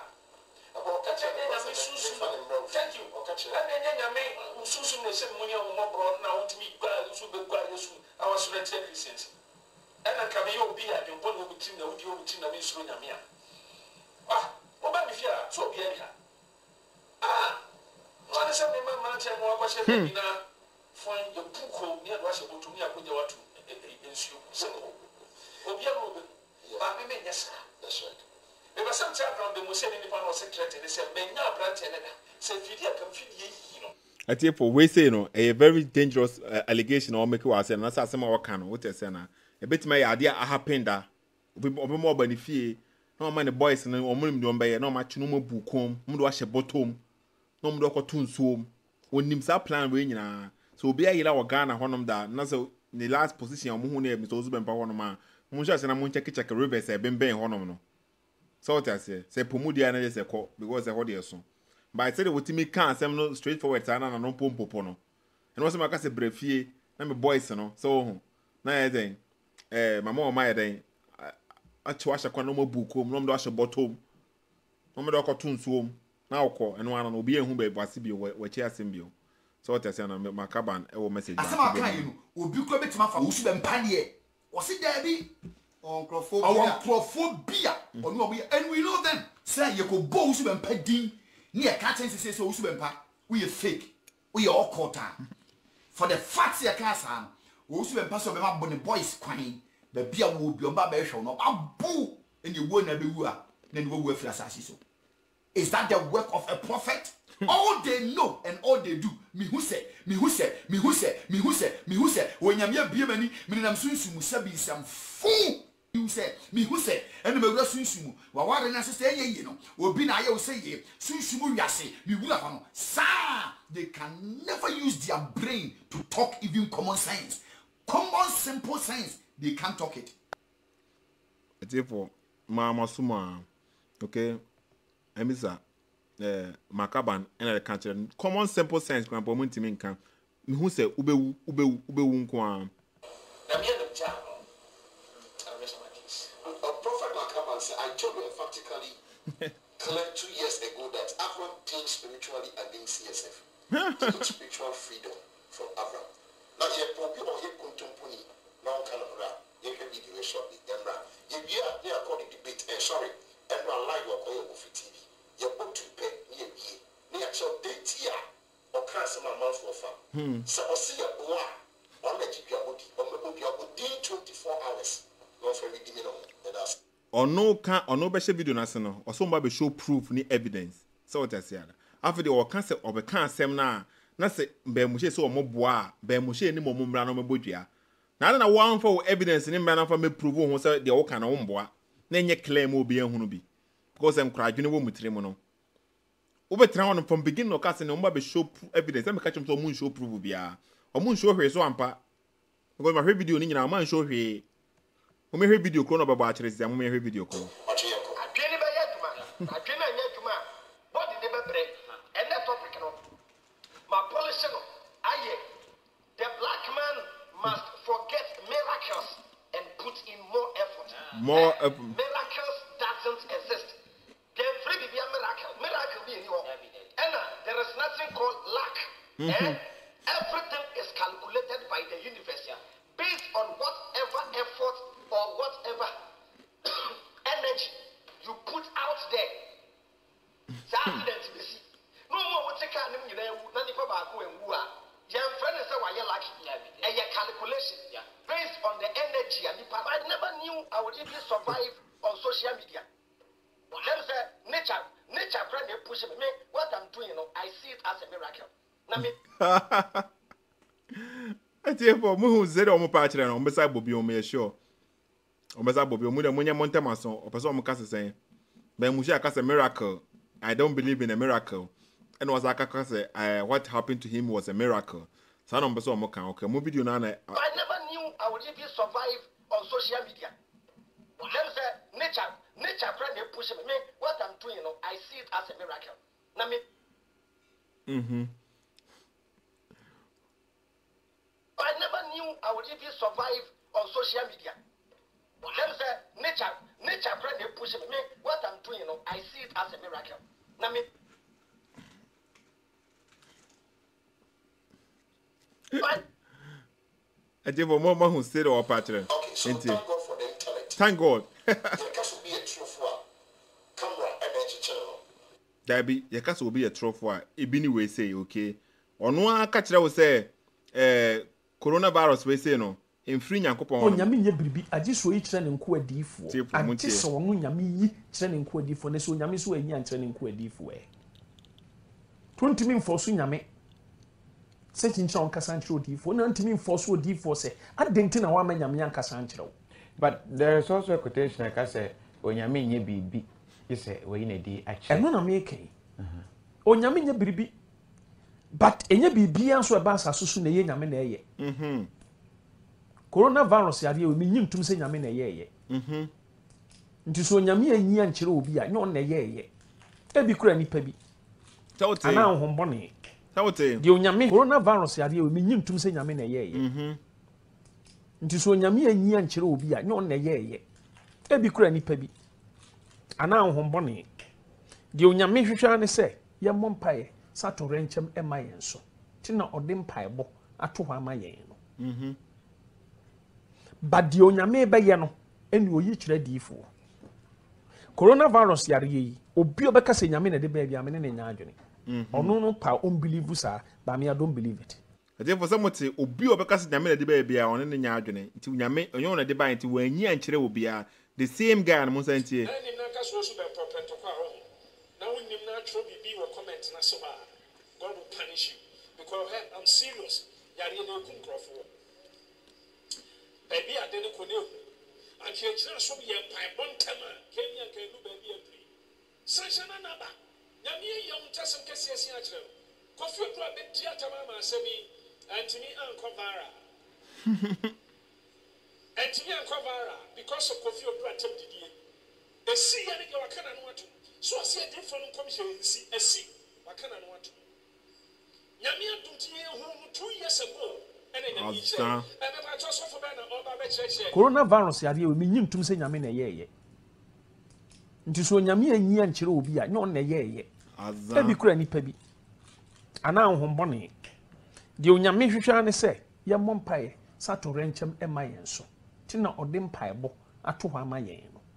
thank you susu ne se munya mo bro na utimi gba su be gba Yesu our spiritual Christians and can be obi a dem bon obi tim na odi obi tim na me suro nyame a oba mi fia so obi ari ha no se me mama che mo akwa she bi na fon ye buko ne do ashe botu ni akoja watu ensu se obi a no be ba me me nyesa that's right me ba sam cha Avraham Ben Moshe ni pa no secret ni se me nya branch ne da se fidi akam fidi yi no ati for we say no a very dangerous allegation or make we say na say asema wo kan what say na e betima ya ade a happen da obi mo ba ni fie na o ma ne boys no o mo nim de on be ye na o ma twenu mo bukom mo do ahye bottom na mo do koto nsuom onim sa plan we nyina so obi ayira wo Ghana honom da na say the last position o mo hu na e Mr. Owusu Bempah honom a mo sha say na mo check reverse e bemben honom no so what I say pomudia na just e ko because e ho de so but I said what me can say no straightforward na no pompopo no and also make say brefie na me boys no so na e den mama o ma e den achi wa shakwa no mo bukom no mo do ahye bottom no mo do koto nsuom na okọ eno ana no obi ehu be bwase bi we chi asem bi so what I say na makaban e wo message asema kan yi no obi ko betima fa Owusu Bempah ne o se da bi oncrophobia onu obi and we know them say ye ko bo Owusu Bempah din ni e ka chen say Owusu Bempah we are fake we are okota for the facts ye ka sa Owusu Bempah so be ma bo ne boys kwan ba bia wo bi o ba be hwe no abu eni wo na be wu a na ni wo wu afira asase so is that the work of a prophet all they know and all they do me who say when yamia bia mani me nam sunsumu sabi sam fu you say me who say and me sunsumu wa ware na say ye no obi na ye say ye sunsumu wiase me wura fa no sa they can never use their brain to talk even common sense simple sense they can't talk it therefore mama suma okay emisa makaban and the country common simple sense grandpa muntimi nkan me who say ubewu nko am na me no jam Prophet Makaban said, I told you emphatically clear 2 years ago that Avraham came spiritually against CSF. Took spiritual freedom from Avraham. Now, you probably don't hear contemporary, now kind of rap. You can be the shortly, then rap. If you are there, called the debate, sorry, and run live or call your TV. You're going to pay near me. Near your date here, or cancel my mouth for fun. So, I'll see a boy, or let you be able to 24 hours. Ono be share video na se no oso mba be show proof ni evidence so what I say after the or can say or be can sem na say Ben Moshe so omoboa Ben Moshe ni momumra no mebodua na one for evidence ni mra na for me prove ho say the o kan na omboa na enye claim obi ehunu bi because em kra adwene wo mutire mu no wo betra won from beginning no case no mba be show evidence am catch am so mun show proof bia o mun show hwe so ampa because my video ni nyina man show hwe o me hwe video ko no baba akire sia mo me hwe video ko adwene ba yaduma adwene anya aduma body de bebre and that topic no my policy no aye the black man must forget miracles and put in more effort miracles doesn't exist there free be a miracle be any and there is nothing called luck and everything is calculated by the universe based on whatever effort or whatever energy you put out there. No more what take on him, you know, nothing about who and who are. Young friend is why you like a calculation based on the energy and I never knew I would even survive on social media. Let me say nature friend push me what I'm doing, you know, I see it as a miracle. Ati for mu hu zero omo pa kire no mbesa bobi o me sure Omeza Bobby, Munya Montemason, or Person Mukasa saying, Ben Moshe a miracle. I don't believe in a miracle. And was like what happened to him was a miracle. So I don't person Moka. Okay, movie you now. I never knew I would even survive on social media. Them say nature friend push me. What I'm doing, I see it as a miracle. Now me. I never knew I would even survive on social media. Them say nature friend push me. What I'm doing, I see it as a miracle. Now me. I gave a moment who said or patron. Okay, so thank God for the intellect. Thank God. There can be a truth for camera energy channel. There be your cast will be a trophy for Ibini we say okay. Or no catch that will say coronavirus we say no. In free Yankopon. Oh, Yami Yabribi, I just so each training quid for. I just saw one Yami training quid for Nesso Yami so and training quid for. 20 min for Sunyame. Setting Chon Casancho D for 90 min for so D for say. I didn't know one Yamian Casancho. But there is also a quotation like I say, when Yamin ye be, you say, when a day actually. And none of making. Oh, Yamin Yabribi. But any be answer about Sassun Yamin. Coronavirus yari we mean to say Yamin a ye. Nti so Yami and Yan Chiro be a no na ye. Ebi kura ni pebi. Ana hombone. Tawte. The Yami coronavirus yari we mean to say Yamin a ye. Nti so Yami and Yan Chiro be a no na ye. Ebi kura ni pebi. Ana hombone. The Yami hwehwa ne say ye mompae sato renchem ema yen so. Ti na odem paebo ato hwa ma yen no. But the onyame be ye no eni oyi kire difo coronavirus yare yi obi obeka se nyame na de ba bia me ne nya adwene ono no pa unbelieve sa ba me I don't believe it. Ade for someone obi obeka se nyame na de ba bia ono ne nya adwene nti nyame onyo na de ba nti wanyi ankire obi a the same guy na mo santie na ni na ka so so Bempah pentokwa ho na wonim na tro bibi wo comment na so ba God will punish you because I'm serious yare na ku nkrofo. Baby, I didn't know. And she just saw me a pipe one camera. Kenya can do baby a plea. Sunshine and Naba. Yami, young Tassan Cassis Yatra. Coffee drop it, Tiatamama, Semi, and to me, Uncle Vara. And to me, Uncle Vara, because of coffee or brat of the day. A sea, I think I cannot want to. So I see a different commission, see, a sea, I cannot want to. Yami, I don't hear 2 years ago. Coronavirus yari we mean to say Yami na ye. Nti so Yami anyi ankire obi a no na ye. Ebi kura ni pebi. Ana hombone. De onyame hwehwa ne se ye mompae sato renchem ema yen so. Ti na odem paebo ato hwa ma yen no.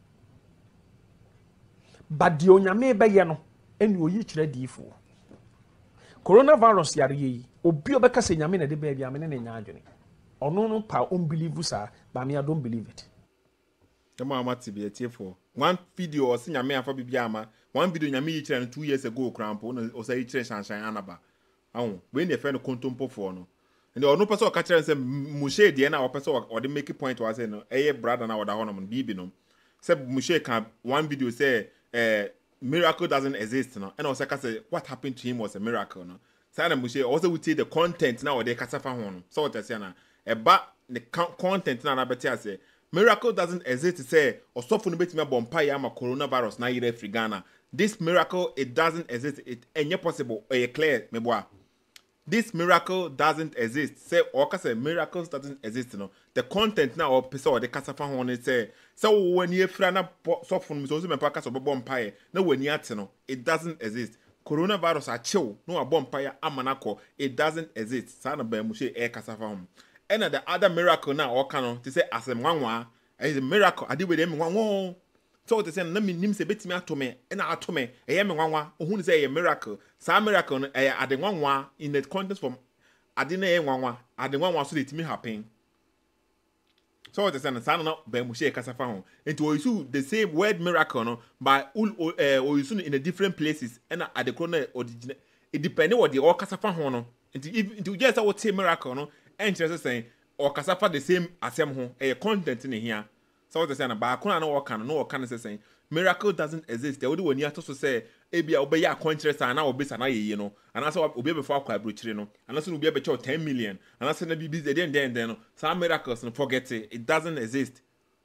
But de onyame be ye no eni oyi kire difo. Coronavirus yari yi obi obeka se nyame na de ba bia me ne nya adwene ono no pa unbelieve sa ba me I don't believe it. Ema amati be tiefo one video o se nyame afa bibia ama one video nyame yi kire no 2 years ago crampo no o say kire shanshan anaba ahun we ne fe no kontompo fo no and ono person o ka kire se Moshe de na o person o de make point wa say no eye brother na oda hono no bibi no say Moshe can one video say miracle doesn't exist no and also say what happened to him was a miracle no. Sana Moshe also would say the content now they kasafa hono. So what I say na eba the content na beti say miracle doesn't exist to say osofo no betimi bompa ya ma coronavirus na yire free Ghana. This miracle it doesn't exist. It enye possible or clear meboa. This miracle doesn't exist. Say or say miracles doesn't exist no. The content now or person or the kasafa hono say so when you free na sofo no so mempa kasa bompa na when you ate no it doesn't exist. Coronavirus a chill no a bompire amanako it doesn't exist sana Ben Moshe e kasafa hom and the other miracle now or canon to say asem wanwa is a miracle ade we dem wanwo so to say na nim se betimi atome na atome e ye me wanwa ohun say a miracle sa miracle no e ade wanwa in the context from ade na ye wanwa ade wanwa so letimi happen. So what I say na no Ben Moshe kasafa hom into Owusu the same word miracle no by Owusu in the different places and at the corner original it depends what the all kasafa hom no into just what say miracle no and just saying or kasafa the same asem ho content in here So what they say na ba kuna no work can say miracle doesn't exist. They would when you to say ebi obey ya contract and now obey na ye no. And also obi before akwa brochire no. And also obi be 10 million. And also na be busy then some miracles no forget it. It doesn't exist.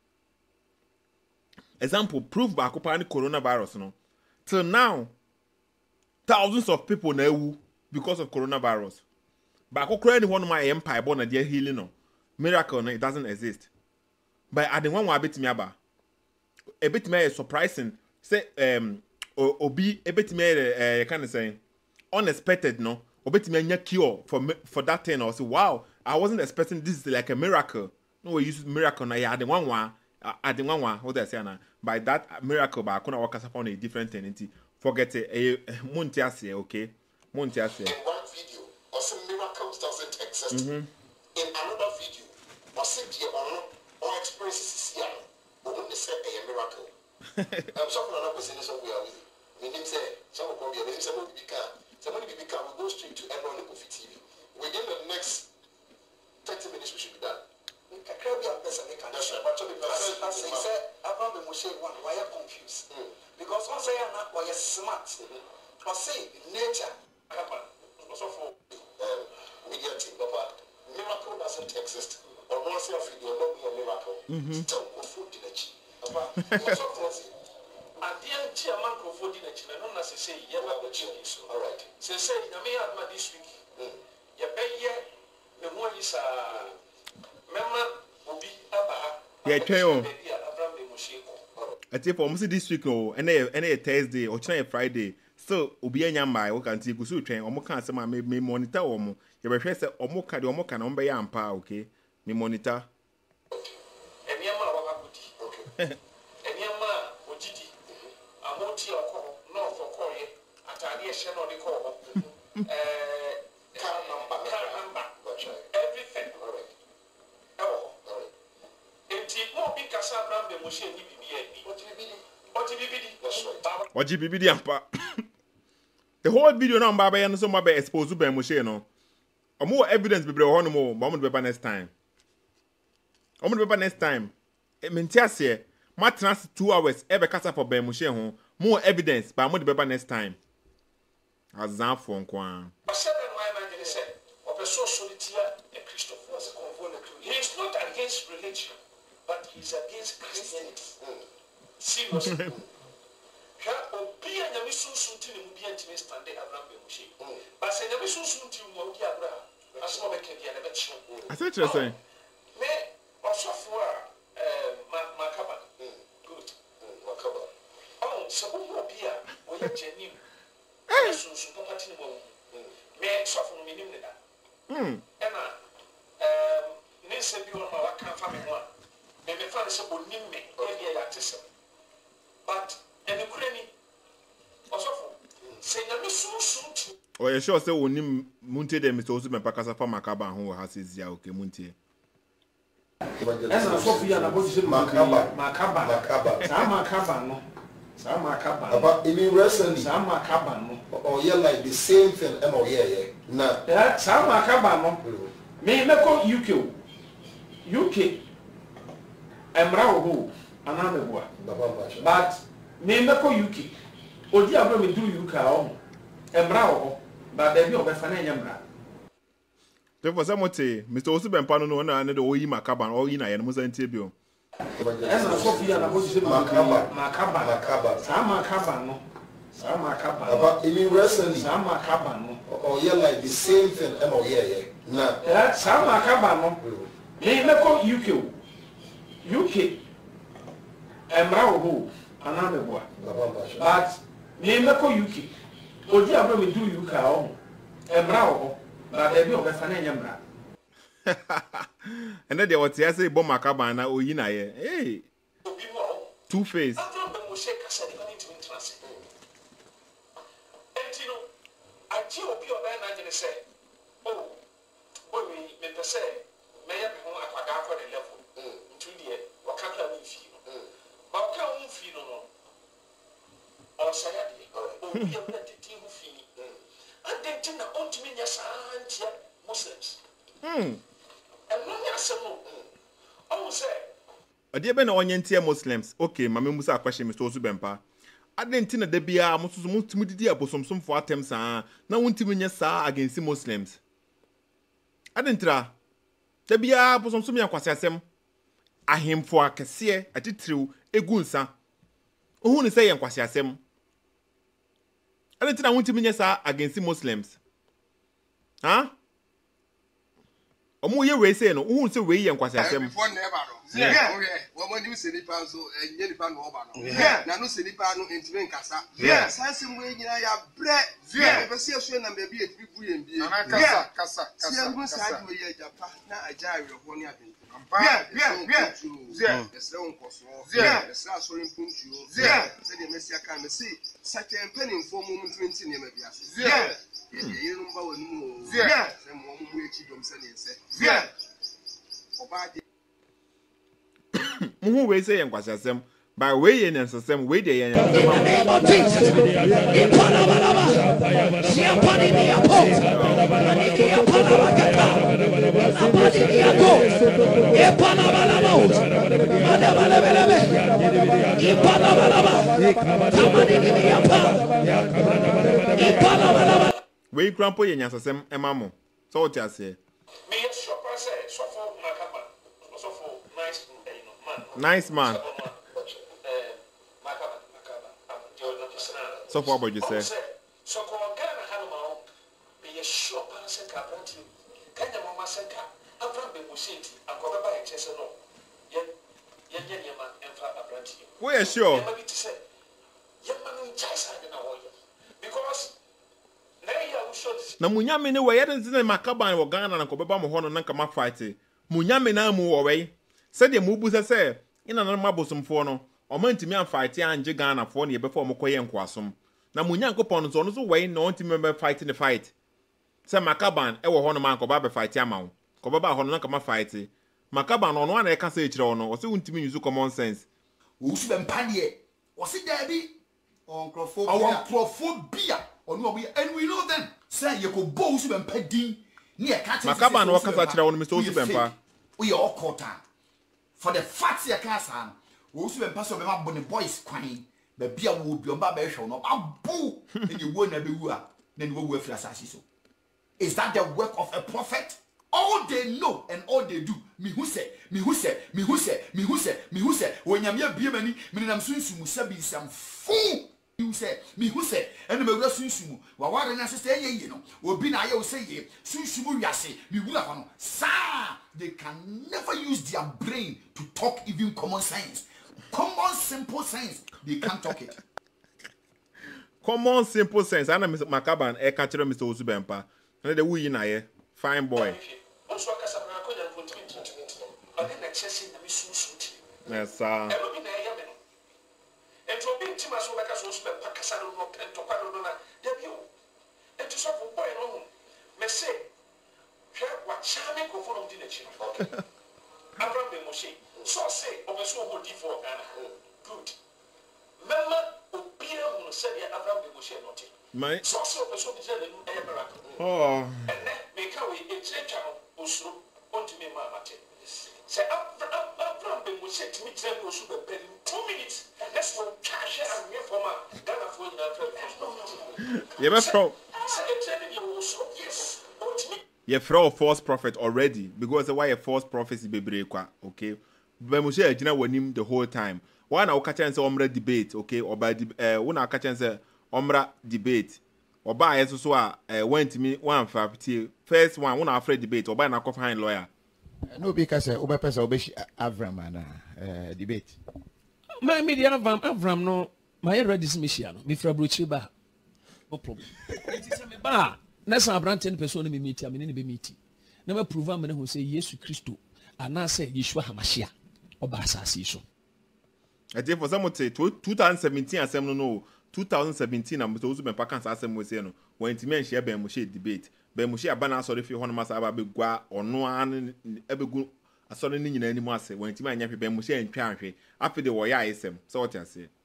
Example proof ba ko the coronavirus no. Till now thousands of people na because of coronavirus. But I could one of my empire born a dear healing no. Miracle no, it doesn't exist. But I didn't want to bit me about. A bit me surprising. Say obi a bit me kind of saying unexpected no. A bit me a cure for that thing. I say wow, I wasn't expecting this is like a miracle. No, we use miracle na. I didn't want what I say na. By that miracle, but I couldn't work as upon a different thing. Forget it. Montiasi, okay. Montiasi. In one video, also miracles doesn't exist. In another video, also or experiences here, but when they say a miracle, I'm sorry for another person. So we are with. Meaning say some of them, somebody be can we go straight to everyone look TV. Within the next 30 minutes, we should be done. Avraham Ben Moshe one, why are confused? Because one say why are smart. Or say nature. Also for media team, but miracle doesn't exist. Or once you feel you're not a miracle, still go food in a chi. Also for and the chairman go food in a chi. I don't know say yeah, but all right. Say you may have my this week. You pay the one is yeah, train. I tell for almost this week or any Thursday or Friday. So obi anyamba we can see go so train omo kan say ma me monitor omo. You be hwe say omo ka de omo kan omo be ya ampa okay. Me monitor. Enyama wakakudi. Okay. Enyama ojidi. Amoti okọ no for koye. Atade ehye no de ko. Car number. Everything. All right. Oh. All right. Enti mo bi kasa Avraham Ben Moshe ni bibi. That's right. OGBBD ampa. The whole video now Baba and so my expose to Ben Moshe no. Or more evidence be no more, but I'm going to next time. I'm going to next time. It means here, my trans 2 hours ever cast up for Ben Moshe home. More evidence, but I'm going to next time. As an phone quan. He is not against religion, but he is against Christianity. Seriously. I said you're saying. Good. Oh, so what be a genuine? But and the cranny also say na so Oh, you sure say woni munte dem Mr. Owusu Bempah kasa fa makaba ho ha says ya okay munte. Esa so fi ya na position makaba. Sa makaba no. Sa makaba. About you mean wrestling? Sa makaba no. Oh yeah, like the same thing. Oh yeah. Nah. Yeah, sa makaba no. Me ko UK. Emra wo anamebua. But me ko UK. Odi abro me do UK o. Emra wo. But there be obefa na nyamra. Therefore samote Mr. Owusu Bempah no na the oyi makaba o yi na ye no musa ntie bi o. Esa so fi ya na position makaba. Sa makaba no. Sa makaba. About you mean wrestling? Sa makaba no. Oh yeah, like the same thing. Oh yeah. Nah. Yeah, sa makaba no. Me ko UK. Emra wo anamebua. But me ko UK. Odi abro me do UK o. Emra wo. But there be obefa na nyamra. And then there was say bomb makaba na oyi na ye. Hey. Two face. Avraham Ben Moshe kasa de bani timi transe. Entino aji obi oba na je say, oh, boy me pese me ya ho akwaga akwa de level. Ntu de wakaka mi fi. Ba ka un fi no. O saya de. Obi ya na titi hu fi. Adentina ontimi nya santia Muslims. And no ya se no. Oh say ade be na onye ntie Muslims okay mama musa question Mr. Owusu Bempah adentina da bia mususu mutumi didi abosomsomfo atem saa na wuntimi nya saa against Muslims adentra da bia abosomsom ya kwasiasem ahemfo akese atitiriw egunsa ohu ne say yankwasiasem adentina wuntimi nya saa against Muslims ha omo ye we say no ohu se we yankwasiasem yeah when you say the pan so any pan over no na no say the pan no entime nkasa sanse mo nyina ya bre e be se so na be bi etibu ye mbie kasa se mo sa do ye japa na aja awe ho ne aden ese on koso ese asori mpuntu se de mesia kan me see such a penny for moment 20 ne ma bia se ye no ba wani mo se mo mo echi dom se ne se oba muhu we say yankwasiasem by we ye nansasem we de yan we grandpa ye nansasem emamo so what you say me sure say so for makaba so for nice man so for what you say so ko Ghana hanuma be sure say ka brand Kenya mama senka Avraham Ben Moshe akobeba e chese no ye ma emfa brand we are sure because na munyame ne we yeden zine makaban wo Ghana na kobeba mo hono na kama fight munyame na mu wo we se de mu bu se ina na mabosomfo no o mantimi an fight anje Ghana fo ne before mo koye nkwasom na munyankopon so no so we na ontimi member fight the fight se makaban e wo hono man ko ba be fight amawo ko baba hono na kama fight makaban no na e ka se ekire no o se untimi use common sense Owusu Bempah de o se dabi on crophobia onu obi and we know them say you go bo Owusu Bempah din ni e ka makaban no kasa kire no Mr. Owusu Bempah we are all caught for the facts ya kasa Owusu Bempah so be ma bone boys kwan be bia wo bi o ba be hwe no abu e de wo na be wu a na ni wo wu afira asase so. Is that the work of a prophet? All they know and all they do me who say when yamia biemani minam sunsumu sabi sam fu you say me who say and me wura sunsumu wa ware na sister ye no obi na ye say ye sunsumu wiase me wura hono sa they can never use their brain to talk even common sense. Common simple sense they can't talk it. Common simple sense ana makaban e ka kire Mr. Owusu Bempah na de wuyi na ye fine boy. Also akasa na ko nya continue ade na chese na misusu ti yes sir e no bi na ya me no ento bi ntima so beka so so Bempah kasa no no ento pa no na ya bi o ento so for boy no me say hwe wa chame ko fo no di na chi Avraham Ben Moshe so say obeso ho di for Ghana good mama obia hu say Avraham Ben Moshe no ti my so say obeso di na nu e miracle oh and me ka we e trecha Owusu ontimi ma mate say Avraham Ben Moshe timi tre Owusu Bempah 2 minutes let's go cash and me for ma Ghana for na ye be pro say e tre ni Owusu yes ontimi ye throw false prophet already because why a false prophecy bebre kwa okay Ben Moshe agina wanim the whole time why na okacha nse omra debate okay oba wona okacha nse omra debate oba yeso so a went me 150 first one wona afraid debate oba na cof hand lawyer no because oba pesa obeshi Avraham and debate my media Avraham no my ready smishia no me fra brochiri ba no problem it is me ba na san abrante person me meet am ne be meet na ma prove am ne ho say Jesus Christo ana say Yeshua Hamashia oba asase so ade for some 2017 asem no 2017 na Mr. Owusu Bempah kan asem we say no when ti men share Ben Moshe debate Ben Moshe abana sorry fi hono masa aba be gwa ono an ebegu asori ni nyina animu ase when ti man nya hwe Ben Moshe antwa anhwe afi de wo ya isem so what you say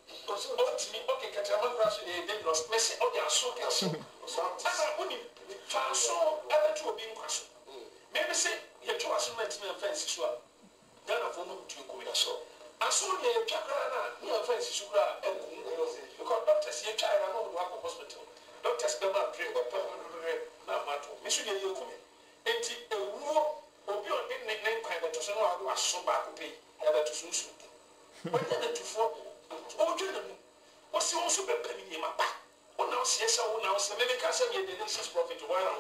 Okay, Kataman Crash, they lost Messi, or they are so careful. As I put him, so ever to being crash. Maybe say, you two are so many offenses. Then I phone to you. As soon as you Chakrana, no offenses, and because doctors here try to know what hospital. Doctors come out, drink, but not matter. Monsieur, you come in. And the war will be on nickname kind of so I was so back to pay, ever to soon. But then to fall. Oh, gentlemen, what's also been penny in my back? Oh, now, yes, I will now say, maybe I say, the nation's profit to while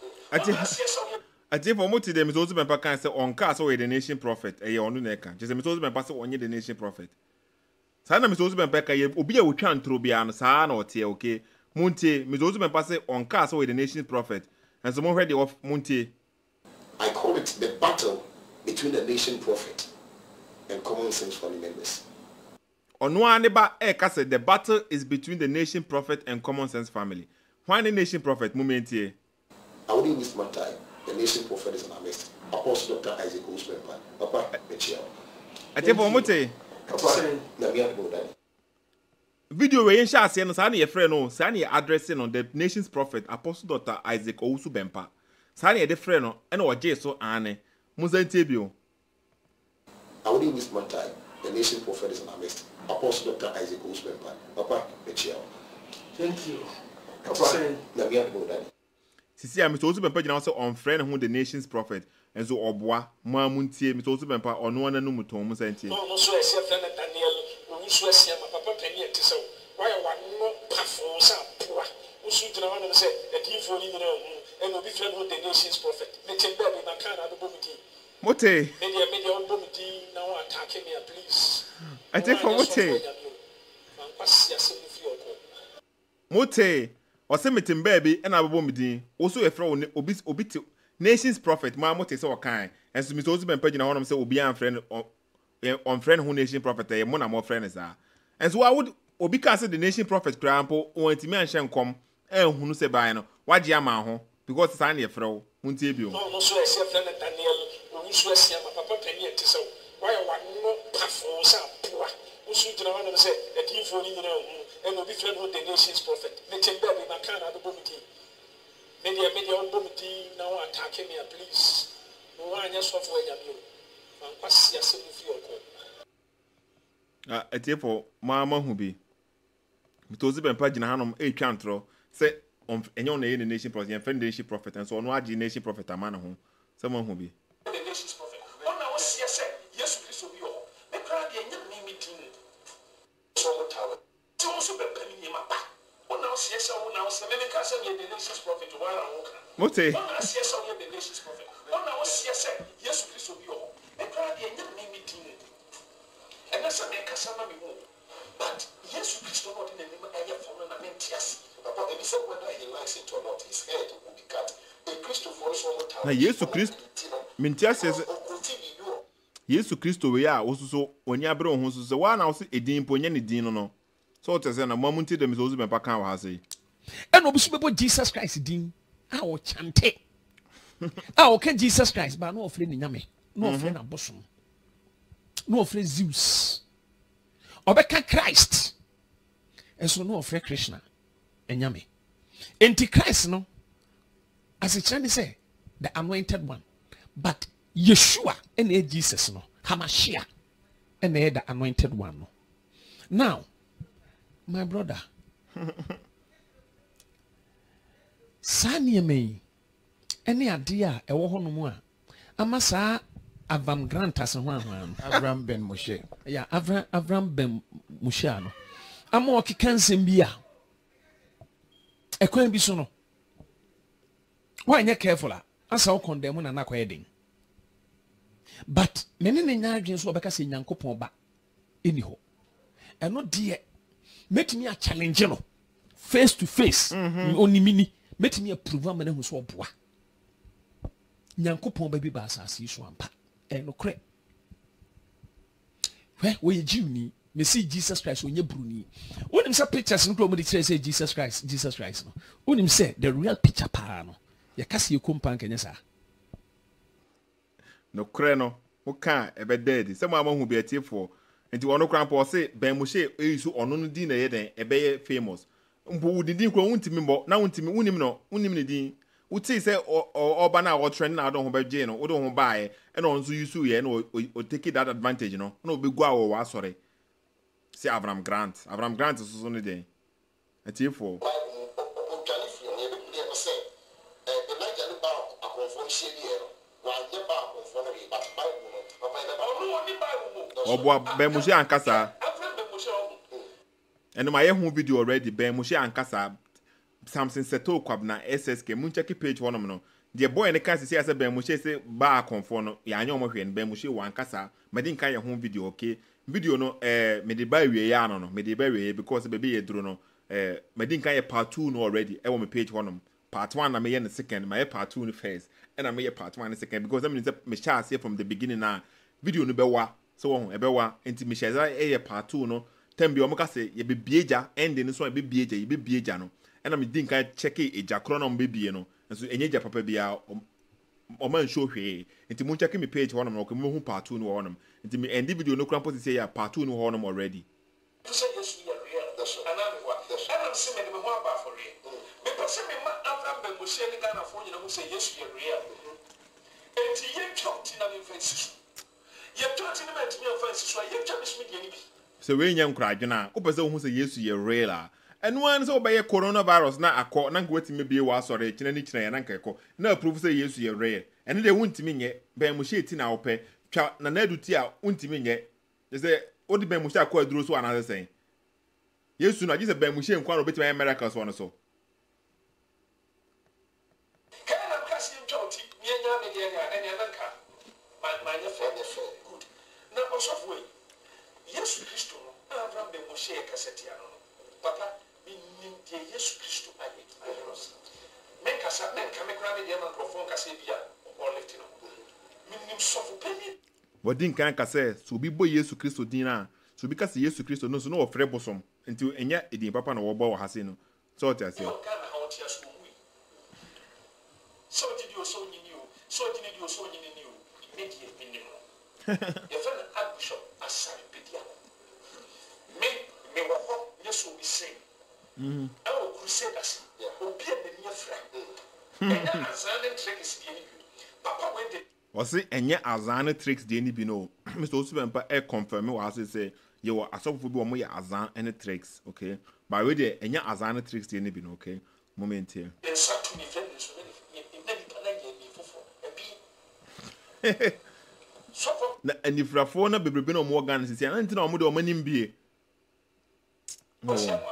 I think for most of them, it's also been can say on cars or the nation prophet, a on the neck. Just a also been passed on the nation prophet. Sana Miss Osman Becca, Obia will chant through beyond San or Tea, okay? Monte, Miss Osman passed on cars or the nation prophet, and some already of Monte. I call it the battle between the nation prophet and common sense family members. On one neighbor, said the battle is between the nation prophet and common sense family. Why the nation prophet, Momentier? I wouldn't waste my time. The nation prophet is an amazing. Apostle Dr. Isaac Owusu Bempah. Papa, I think for Mote. Video where you shall say, no, Sani, a friend, no, Sani addressing on the nation's prophet, Apostle Dr. Isaac Owusu Bempah. Sani, a friend, and or Jesu Anne, Muzantibio. I wouldn't waste my time. The nation prophet is an amazing. Apostle Dr. Isaac Owusu Bempah. Papa, thank you. Sisi a Mr. Owusu Bempah jina also on friend who the nation's prophet and so obwa ma muntie Mr. Owusu Bempah ono wana no muton mu santie no so e se friend Daniel Owusu asia ma papa pani enti so why one pafo sa poa Owusu jina wana say e di fo ni na and obi friend who the nation's prophet me tembe be na kan ado bomidi Mote media on bomidi now attacking me please I take for Mote Mote or say meeting baby and I will be also a friend obi nation's prophet ma Mote so kind and so Mr. Owusu Bempah jina wana say obi an friend on friend who nation prophet e mo na more friends are and so I would obi ka say the nation prophet crampo on timi anhye nkom ehunu se ban no wagye ama ho because it's an efrew muntie bio no so e say friend Daniel Owusu asia ma papa pani enti so why one pafo sa poa Owusu jina wana say e di fo ni na and obi friend who the nation's prophet me tembe be na kan ado bomidi media on bomidi now attacking me please no one just for yamio man kwasi asem fi oko etefo mama hu bi Mr. Owusu Bempah jina hanom e twantro say enyo na ye nation prophet ye friend nation prophet and so no agi nation prophet amana ho say mo hu bi the nation's prophet on na was say yes Christ obi ho me kra de nya me meeting so mo tawo so Owusu Bempah ni ma ba on na was yes on na was me ka say the nation's prophet why na wo ka Mote on na yes on the nation's prophet on na was yes yes Christ obi ho me kra de nya me meeting and that's a make us me ho but yes Christ not in the name of for na mentias Papa, if he said whether he likes it or not, his head will be cut. A Christ for us all the time. na Yesu Christ mentias says Yesu Kristo we ya osuso onya bre ho so wa na wo se edin ponye ne din no so o tese na mamunti de Mr. Owusu Bempah kan wa ha sei and obi so bebo Jesus Christ din a o chante a o kan Jesus Christ ba no ofre ni nyame no ofre na bosom no ofre Zeus obeka Christ eso no ofre Krishna enyame Antichrist no as it can say the anointed one but Yeshua and Jesus no Hamashiach and the anointed one no. Now my brother Sani me any idea e wo hono mu a amasa Avraham Grant as Avraham Ben Moshe. Yeah, Avraham Ben Moshe no. Amo okikansem bia. Ekwan bi so no. Why you careful asa o condemn na nakoyedin. But mene ne nyaadwen so obeka se Nyankopon ba eni ho. Eno de metimi a challenge no face to face oni mini metimi a prove am na hu so oboa. Nyankopon ba bi ba asase so ampa. Eno kre. We Jew ni me see Jesus Christ onye bruni. Unim say pictures no kro mo dey say Jesus Christ no. Unim say the real picture pa no. Ya kasi ye kompa nkenya sa. No kre no wo ka ebe dead say mo amahu bi atifo nti ono kran po say Ben Moshe eyisu ono no din na ye den ebeye famous mpo wudin kro wuntimi mbo na wuntimi wunim ne din wuti say oba na wo trend na do ho beje no wo do ho baaye e no nso yusu ye na o take that advantage no na obegu awo wa sorry say Avraham Grant so no den atifo Obo Ben Moshe ankasa and my home video already Ben Moshe ankasa something Sethoo Kwabena-ssk mun check page one no the boy ne kan say Ben Moshe say ba konfo no ya anya omo hwe Ben Moshe wankasa medin kan ye home video okay video no me de ba wie ya no me de ba wie because baby ye duro no medin kan ye part 2 no already e wo me page one part 1 na me ye the second my part 2 no first and I me ye part 1 and second because I mean me share say from the beginning na video no be wa so won ebewa enti me share e part 2 no tembi o mo ka say ye be bieja ending so be bieja no and I me din kan check eja kro no be bie no so enyeja papa bia o man show hwe enti mo check me page one no ko mo hu part 2 no won enti me end video no kran post say ya part 2 no won already say yes we are real and I'm saying me mo aba for real me person me ma Avraham Ben Moshe ni Ghana for nyina mo say yes we are real enti ye twot na me fancy ye twot na me ntimi fancy so ye twa me smedi ani bi so we nyam kra adwena o pese hu say yesu ye real a eno an so obeye coronavirus na akọ na ngwetime bie wa sore kina ni kina ya na nkeko na approve say yesu ye real ene de wuntimi nye Ben Moshe ti na ope twa na naduti a wuntimi nye they say odi Ben Moshe akọ aduro so another say yesu na just Ben Moshe nkwa no betima miracles one so kana kasi twot ye nya me de ene nanka ma nya fe good na osofu Yesu Kristo no Avraham Ben Moshe kaseti ano papa min die Yesu Kristo aye men kasa men kamekra me de microphone kasa bia o lift no min sofu peni wadin kan kasa so bi bo Yesu Kristo din na so bi kasa Yesu Kristo no so no ofre bosom enti enya edin papa na wo bo wo hase no so oti ase kana ha oti aso mu so di dio so nyini o so di ni dio so nyini ni o medie minim no ye fa na Archbishop asari pedia me wo ho Yesu bi say oh crusaders obi e me afra enya azan tricks di ni papa we de wasi enye azan tricks di ni bi no Mr. Owusu Bempah e confirm wa say ye wo asofo bi wo mo ye azan and tricks okay but we de enye azan tricks di ni bi no okay moment here to me friend so ni pana ye ni fofo e bi so na anifrafo na bebrebe na mo organ sisi na ntina mo de o manim bie mi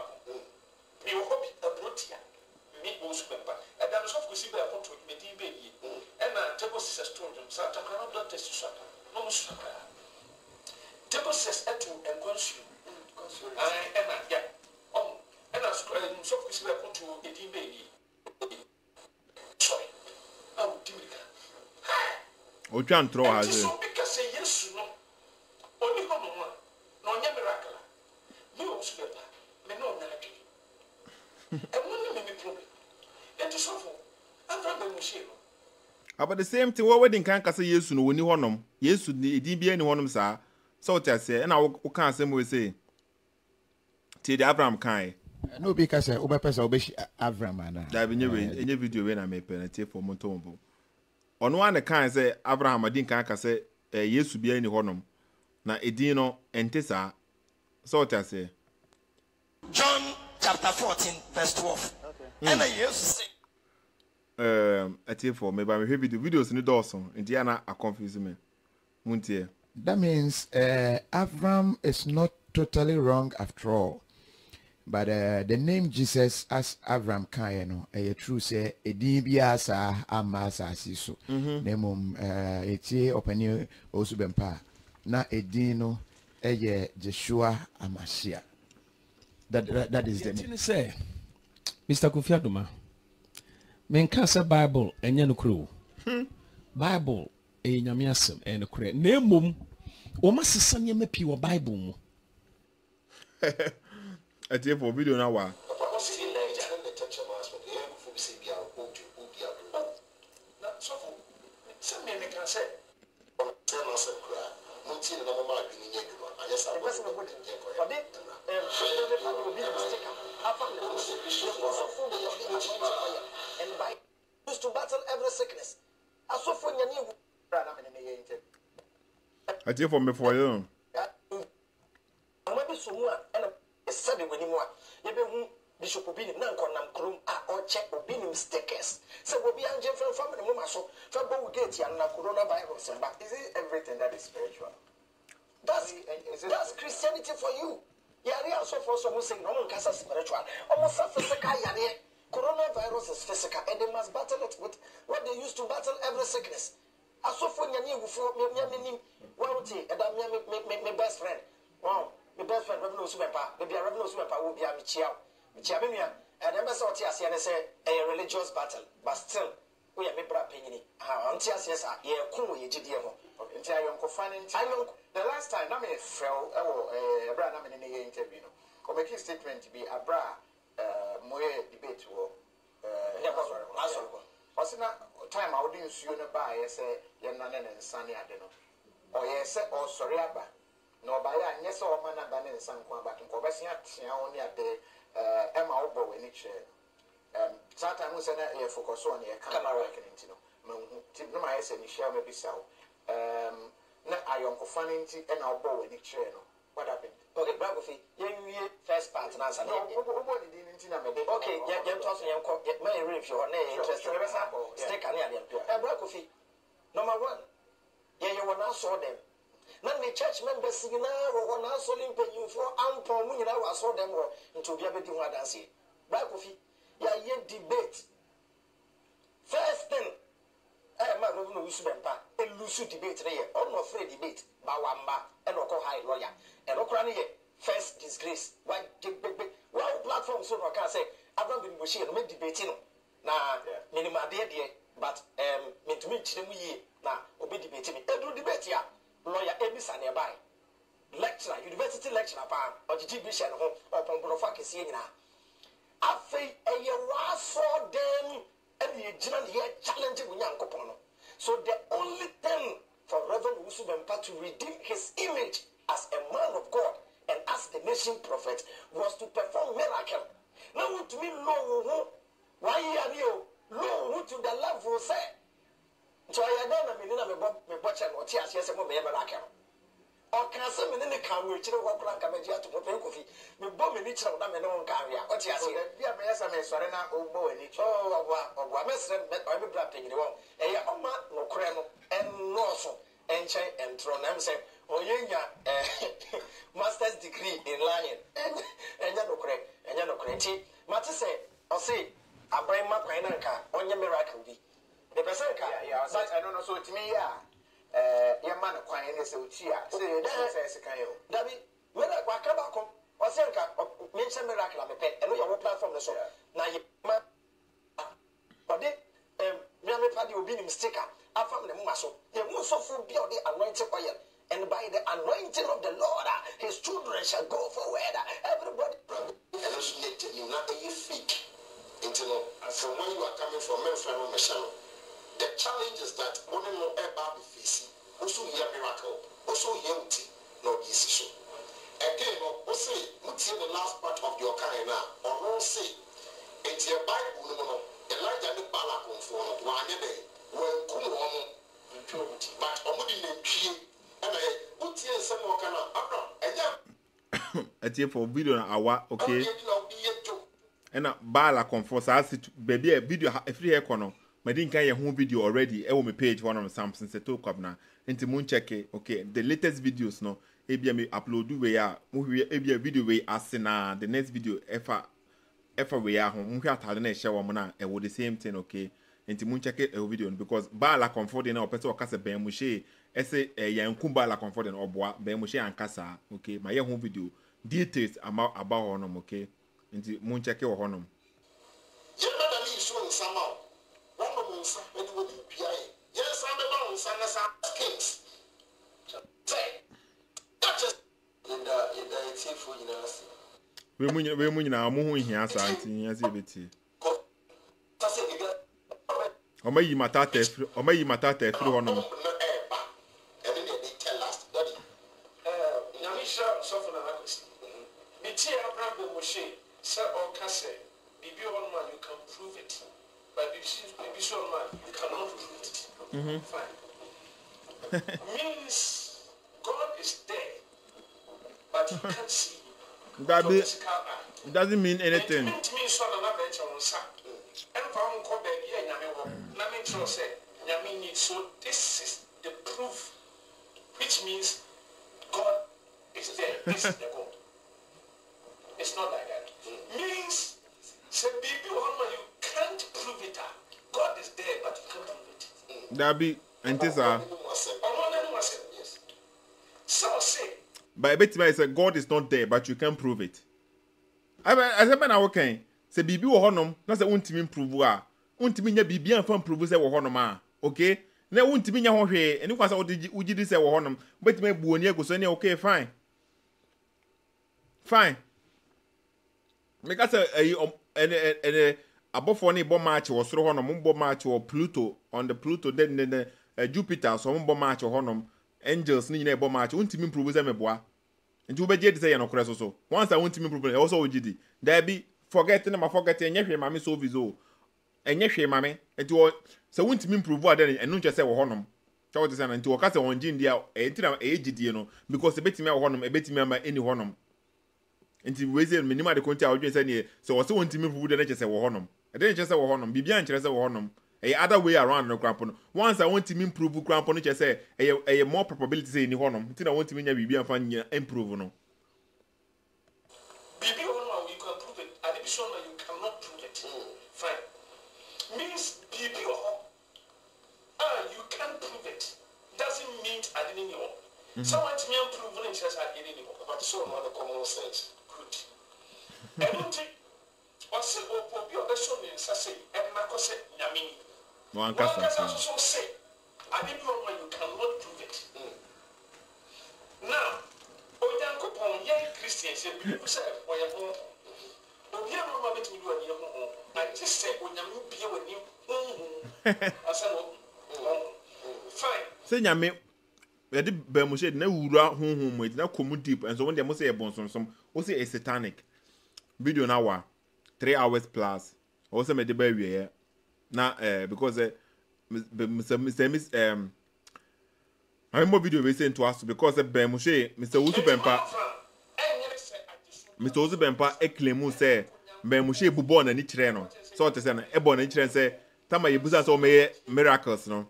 wo hobi abrotia mi Owusu Bempah e da so ko si be apoto me di be yi e na table sisters to them sa ta kana blood test so no mo so table sisters etu en consul e na ya e na so ko si be apoto e di be yi sorry au dimika o twan tro ha ze so because Yesu no oni ho no no nya miracle mi Owusu Bempah me no na ati e woni me problem e to so for Avraham Ben Moshe no about the same thing what wedding kan kasa Yesu no woni honom Yesu ni edin bia ni honom sa so oti ase na wo kan asem we say ti the Abraham kan no be kasa obepesa obeshi Avraham ana da bi nye video we na me penalty for montombo ono an kan say Abraham adin kan kasa Yesu bia ni honom na edin no entesa so oti ase John chapter 14 verse 12 and Jesus say for me by me videos ni Dawson Indiana a confuse me muntie that means Avraham is not totally wrong after all. But the name Jesus as Avraham Kayeno, true say a DBS amasa siso. Nemum eti openi Owusu Bempah na edino Joshua Amashia. That is the name. Say, Mr. Kofiadoma, men kasa Bible enye no kro. Bible e nyame asem e no kro. Na emom o masesa nyame pi wo Bible mu. Ati for video na wa. ati for me for you amabi somua ana sabe wanimu a yebehu Bishop Obinim na nkonam krom a oche Obinim stickers say obi anje from family mama so fa go gate ya na coronavirus and back. Is it everything that is spiritual? That's Christianity for you. Yari also for some saying no one kasa spiritual. Almost physical yari. Coronavirus is physical and they must battle it with what they used to battle every sickness. Aso for nyani for me my best friend. Wow, my best friend Reverend Owusu Bempah. Maybe Reverend Owusu Bempah will be a michia. Michia and then say what you say a religious battle, but still we are me bra penny. Until yes, ye cool ye GDM. Until I am the last time I may fell a bra in the interview. Or make a statement to be a bra moe debate war. What's in time I wouldn't see you by say Yanan and Sunny Adeno. Or yes, or sorry, no by that, yes, or man than in some combat in Kwabena only at the Emma Obo in each Satan was an air focus on your camera reckoning. No, my essay, share maybe so. Not I uncle funny and I'll bow in each channel. What happened? Okay, biography. You first part and answer. Okay, you're tossing your cock. Get my if you're interested. Stick on the biography. Number one, you will not saw them. None the church members singing or now selling you for ample money. I saw them into be able to dance. Biography, yeah, debate. First thing. Man, Owusu Bempah, a Owusu debate there, or no free debate, Bawamba, and Oko High Lawyer, and Okrani first disgrace. Why platform so I can say, Avraham Ben Moshe and make debating now, minimum dear, but mean to meet them ye now, obey debating me. Do debate here, lawyer Emis and nearby. Lecturer, university lecturer, or the GB channel, or Pompofak is here now. I say, a year saw them. And the general here challenging Unyankopono. So the only thing for Reverend Owusu Bempah to redeem his image as a man of God and as the nation prophet was to perform miracle. Now to me low why are you low to the level say. So I don't know me watch and what yes yes miracle. Or can some in the car which you walk like a media to prepare coffee. Me bomb in each of them and no carrier. What you say? Yeah, me as I may surrender or bow in each. Oh, what mess and I be blapping in the wall. A oma no crano and no so and chain and throne. I'm saying, oh, yeah, master's degree in lying and you're no crack and you're no crazy. Matter say, or say, I bring my car on your miracle. The person, yeah, I don't know. So to me, yeah. Your man acquiring this Uchia. Says, David, when I walk back home, or say, mention miracle, I'm a pet, and we have a platform the show. Now, you but then, Mammy Paddy will be in sticker. I found the muscle. The muscle will be on the anointed oil, and by the anointing of the Lord, his children shall go forward. Everybody, hallucinated you, not a fake. From where you are coming from, Memphis, the challenge is that only no ever be facing. Also hear miracle. Also hear uti no decision. Again, also uti the last part of your kind now. Or no say it's your Bible no. Elijah the bala for one day. When come on, but omudi ne and I uti and some more kind of Abraham. At here for video na awa okay. And a bala comfort as baby a video if you hear I didn't get a home video already. I will page one on Samsung Sethoo Kwabena. Into moon check it. Okay, the latest videos no. Maybe I may upload where maybe a video way as the next video ever we are home. We are telling a shower mona. I will the same thing. Okay, into moon check it a video because bala comfort in our person or Casa Ben Moshe. I say a young kumbala comfort in Oboa Ben Moshe and Casa. Okay, my home video details about honum. Okay, into moon check it or honum. You know that he's showing somehow. Yes, I'm the son of kings. That just in the for you. We moon now, moving here, something as a bit. Or may you matate through on them. And then they tell us that Namisha suffered an accuracy. Metia Avraham Ben Moshe, Sir or Casse, Bibi man, you can prove it. But Bibi man, you cannot prove it. Fine. Means God is there, but you can't see him. That Your be, physical eye. it doesn't mean anything. And to me, so another bench on sa. And found Kobe, yeah, Nami said, Yamini. So this is the proof, which means God is there. This is the God. It's not like that. Means, say, baby, you can't prove it. God is there, but you can't prove it. That be, and this are. Yes. So say. But I bet you say God is not there, but you can prove it. I said, "I okay." Say, "Bibi wo honom." Na say, "Untimi prove a." Untimi nya bibi anfa prove say wo honom a. Okay? Na untimi nya ho hwe. Eni kwa say ugidi say wo honom. Bet me bu oni agoso ne okay, fine. Fine. Make us a abofo ne bo match wo soro honom, bo match wo Pluto on the Pluto then Jupiter so bo match wo honom. Angels ni nyina ebo match untimi prove say meboa nti wo beje de say no kore so once I untimi prove also ogidi there be forget na ma forget enye hwe mame so vizo enye hwe mame nti wo say untimi prove ade enu nche say wo honom cha wo de say na nti wo ka say won gindi a entina egidie no because ebetimi wo honom ebetimi ama eni honom nti we say minima de konti a wo dwen say ne so wo say untimi prove de na che say wo honom e de nche say wo honom bibia nche say wo honom other way around no cramp no once I want to improve cramp no che say a more probability say ni honom nti na want to nya bibia fa nya improve no Bibi honom you can prove it addition you cannot prove it fine means bibi honom you can prove it doesn't mean I didn't know someone to me prove it says I didn't know but so on the common sense good and don't what's it obi obeso ni say and na ko say nyamini one cast so say I didn't know when you cannot prove it now oyankopon ye Christians say believe say oyankopon obi no ma betimi do ani ho I just say onyame bia wani asa no fine say nyame we dey be mo shade na wura honhom mo na komu deep and so when dem say e bonsonsom o say a satanic video na wa 3 hours plus also me dey ba wie na because I more video we say to us because Ben Moshe Mr. Owusu Bempah Mr. Owusu Bempah claim say Ben Moshe bu born na ni kire no so to say na e born na kire say tama ye busa so me miracles no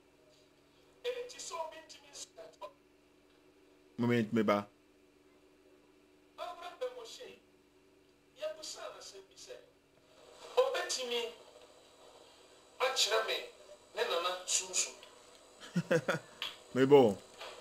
moment me ba Avraham Ben Moshe ya busa na se bi say obetimi achira me ne nana sunsun Mebo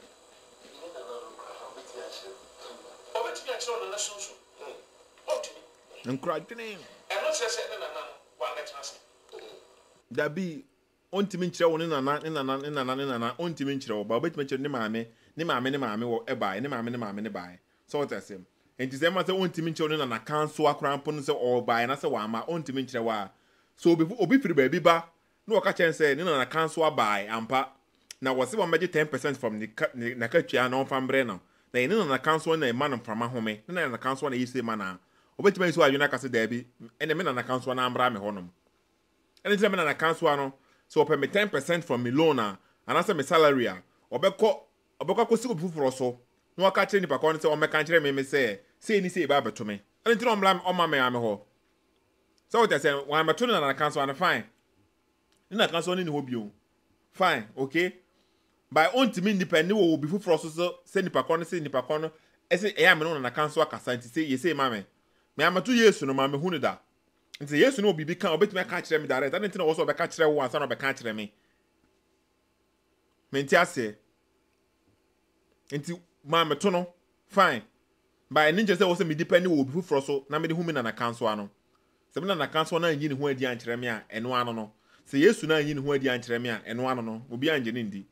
obetimi achira nana sunsun obetimi encouraging eno se ne nana wa na chance da bi ontimi nkire wo ne nana ontimi nkire wo ba obetimi nkire ne maame wo ebae ne maame ne bae so what asem enti se ma se ontimi nkire wo ne nana kanso akrampo no se o bae na se wa ama ontimi nkire wa so obi firi ba bi ba no waka chen say na kanso abae ampa na wose wa meje 10% from the na katua na onfambre na na na kanso na ema no prama home na kanso na yise ma na obetime so adwena kase da bi ene me na kanso na ambra me honom ene tire me na kanso no so pay me 10% from me loan and asa me salary a obekọ kosi obufuro so no waka kire ni pa ko say o meka kire me say ni say ba beto me ene tire o ma me ho so what I say when I'm turning na kanso and fine na kanso ni ho bio fine okay by ontimi independent wo bi fufuro so say nipa ko no ese e am no na kanso akasa nti say ye say mame me amatu Yesu no mame hu ne da nti Yesu no bibi kan obetime ka kire me direct and nti na wo so be ka kire wo ansa no be ka kire me menti ase nti mame to no fine by ninja say wo say me depend wo bi fufuro so na me de hu me na kanso ano se me na kanso na anyi ne ho adi an kire me a eno ano no se Yesu na anyi ne ho adi an kire me a eno ano no obi anje ne ndi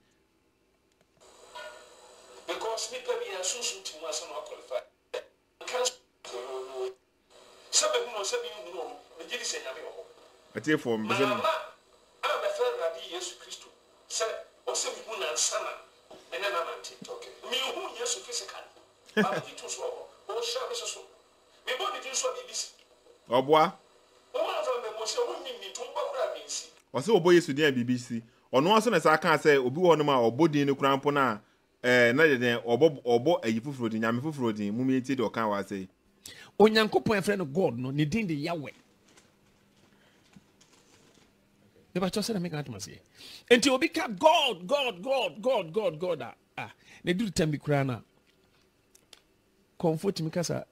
because me pe bi asusu timu asa no qualify sabe no me gidi se nyame ho ati for me be ama be fe rabi Yesu Kristo se o se bi na sana ene na nanti okay me hu Yesu physical ba ti to so o sha be so me bo ni ti so bi bisi oboa o ma fa me mo se o ni to ba kura bi nsi o se obo Yesu dia BBC ono aso na sa kan say obi wo no ma obodin ne kurampo na na de obo ayi fufuro din nyame fufuro din mu mi enti de okan wa say onyankopon friend no God no ne din de Yahweh. The pastor said make at say until we become God they do the time be krana comfort me kasa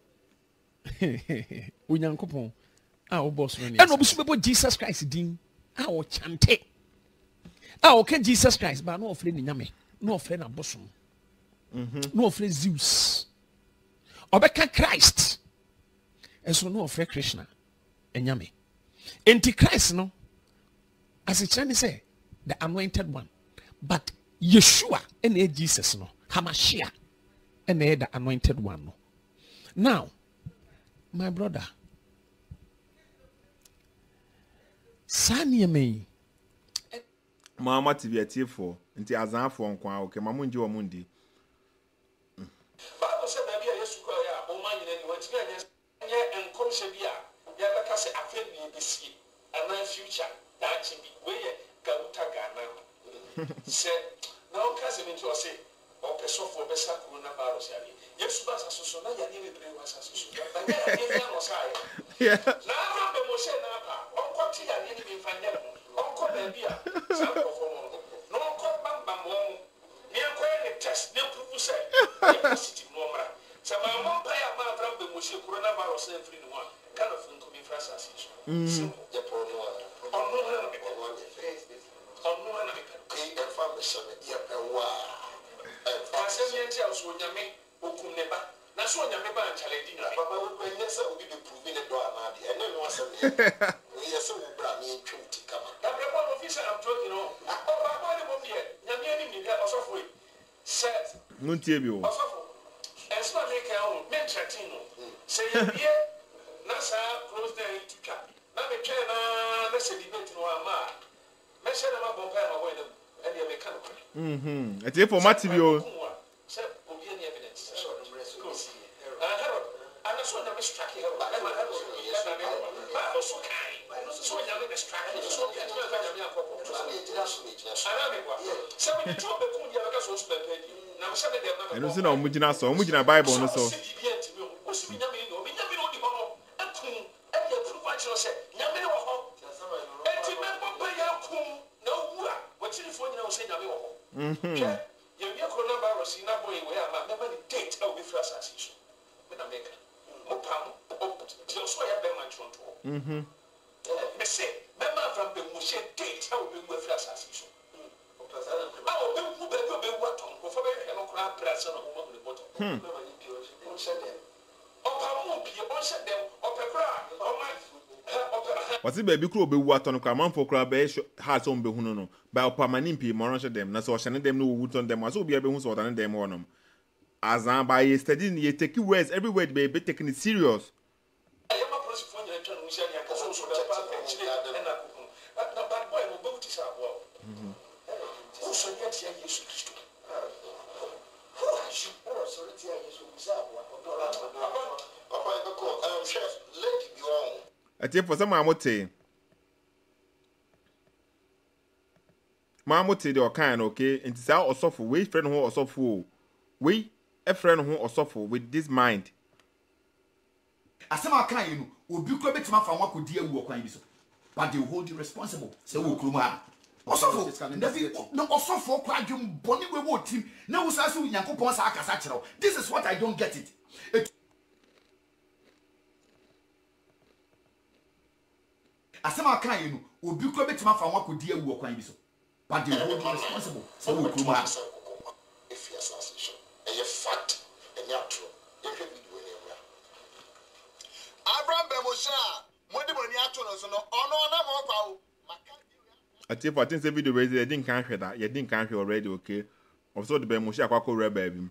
onyankopon o boss no and obisu bebo Jesus Christ din o chante o can Jesus Christ but no offre ni nyame no offre na bosom no offre Zeus obeka Christ eso no offre Krishna enyame enti Christ no as it can say the anointed one, but Yeshua and Jesus no Hamashiach and the anointed one no. Now my brother Sanya me Mama TV for nti azan for nkwa okay mamu nji wo mundi Bible say na bia Yesu kwa ya o man nyina ni wanti anya enkomhye bia ya beka se afa bi besie ana future that chibi we gauta Ghana se na o ka se me to say o peso for besa coronavirus ya Yesu ba sa so na ya ni bebre wa sa so ba ya ni na no sa ya na Avraham Ben Moshe na pa on ko ti ya ni bi fanya on ko ba bia sa ko fo no ko bamba mo ni ko ni test ni prove say positive no mara sa ma mo pa ya ma Avraham Ben Moshe coronavirus na free no one kind of thing come in France as so ya pro no It's here for Matthew. I don't see no mujina so mujina Bible no so. What's it baby crew be what on a man for crab has on behuno no by permanent more them na so shane them no wood on them as be able to order them on them as an by studying you take words every word be taking it serious. I tell for some mamote the kind okay and it's out or suffer we friend who or suffer we a friend who or suffer with this mind. Asema kan you know obi ko betima fa nwa kodi awu okwan bi so but they hold you responsible say wo krum ha osofo no osofo kwa adwum boni we wo tim na wo sa se Nyankopon sa akasa kire. This is what I don't get it. Asema kan you know obi ko betima fa nwa kodi awu okwan bi so but they hold you responsible say wo krum ha if you assassination a fact and you true you can be doing it. Avraham Ben Moshe modi boni ato no so no ono na mo kwa o I tell for things video where they didn't can't hear that you didn't can't hear already okay also the Ben Moshe akwako rebel him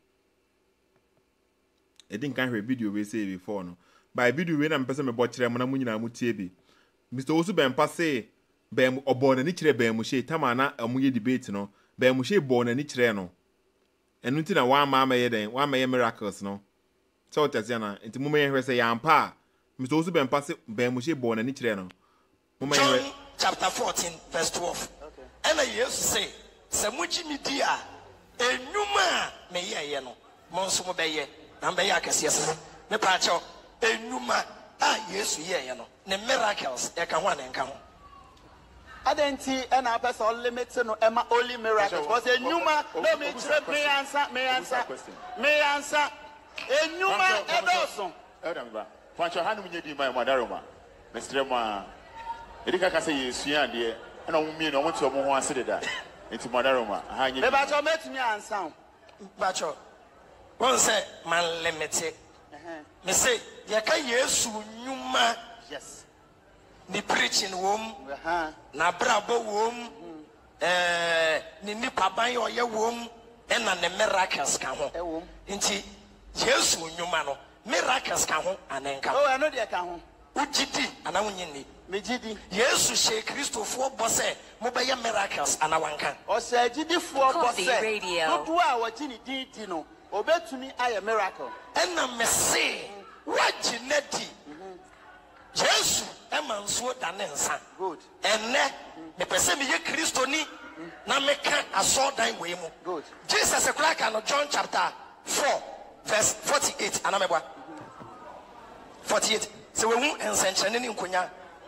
I didn't can't hear video we say before no by video when am person me botchre mo na mu nyina mu tie bi Mr. Owusu Bempah say Ben obona ni kire Ben Moshe tamana amuye debate no Ben Moshe bona ni kire no enu nti na wa ma ye den wa ma ye miracles no so tese na nti mu me hwe say yampa Mr. Owusu Bempah say Ben Moshe bona ni kire no mu me hwe chapter 14 verse 12 okay and Jesus say se muji media enuma me ye no mo nso mo beye na be ya kase yesi me pa cho enuma a Yesu ye no ne miracles e ka ho na nka ho Adenti and a person limited no Emma only miracles. Was a Numa, no me answer. A Numa Edoson. Fancho Hanu Yedi, my Madaroma, Mr. Ma, Erika Casay, Suyan, dear, and on me, no one to more consider that into Madaroma. The Bacho met me answer. Bacho, one say, man limited. Me say, Yaka Yesu Numa, yes. Ni preaching wom na brabo wom ni nipa ban oye wom na ne miracles ka ho nti Yesu nyuma no miracles ka ho anenka oh I know dey ka ho ugidi ana wonyini megidi Yesu she Christopher bose mo be ye miracles ana wanka o se agidi fo bose no do a wagini di no obetumi aye miracle na me se waginadi Yesu emanso danensa good enne me pese me ye Kristo ni na me ka asodan we mu good Jesus ekraka no John chapter 4 verse 48 anamebwa 48 se we hu ensenchene ni nkonya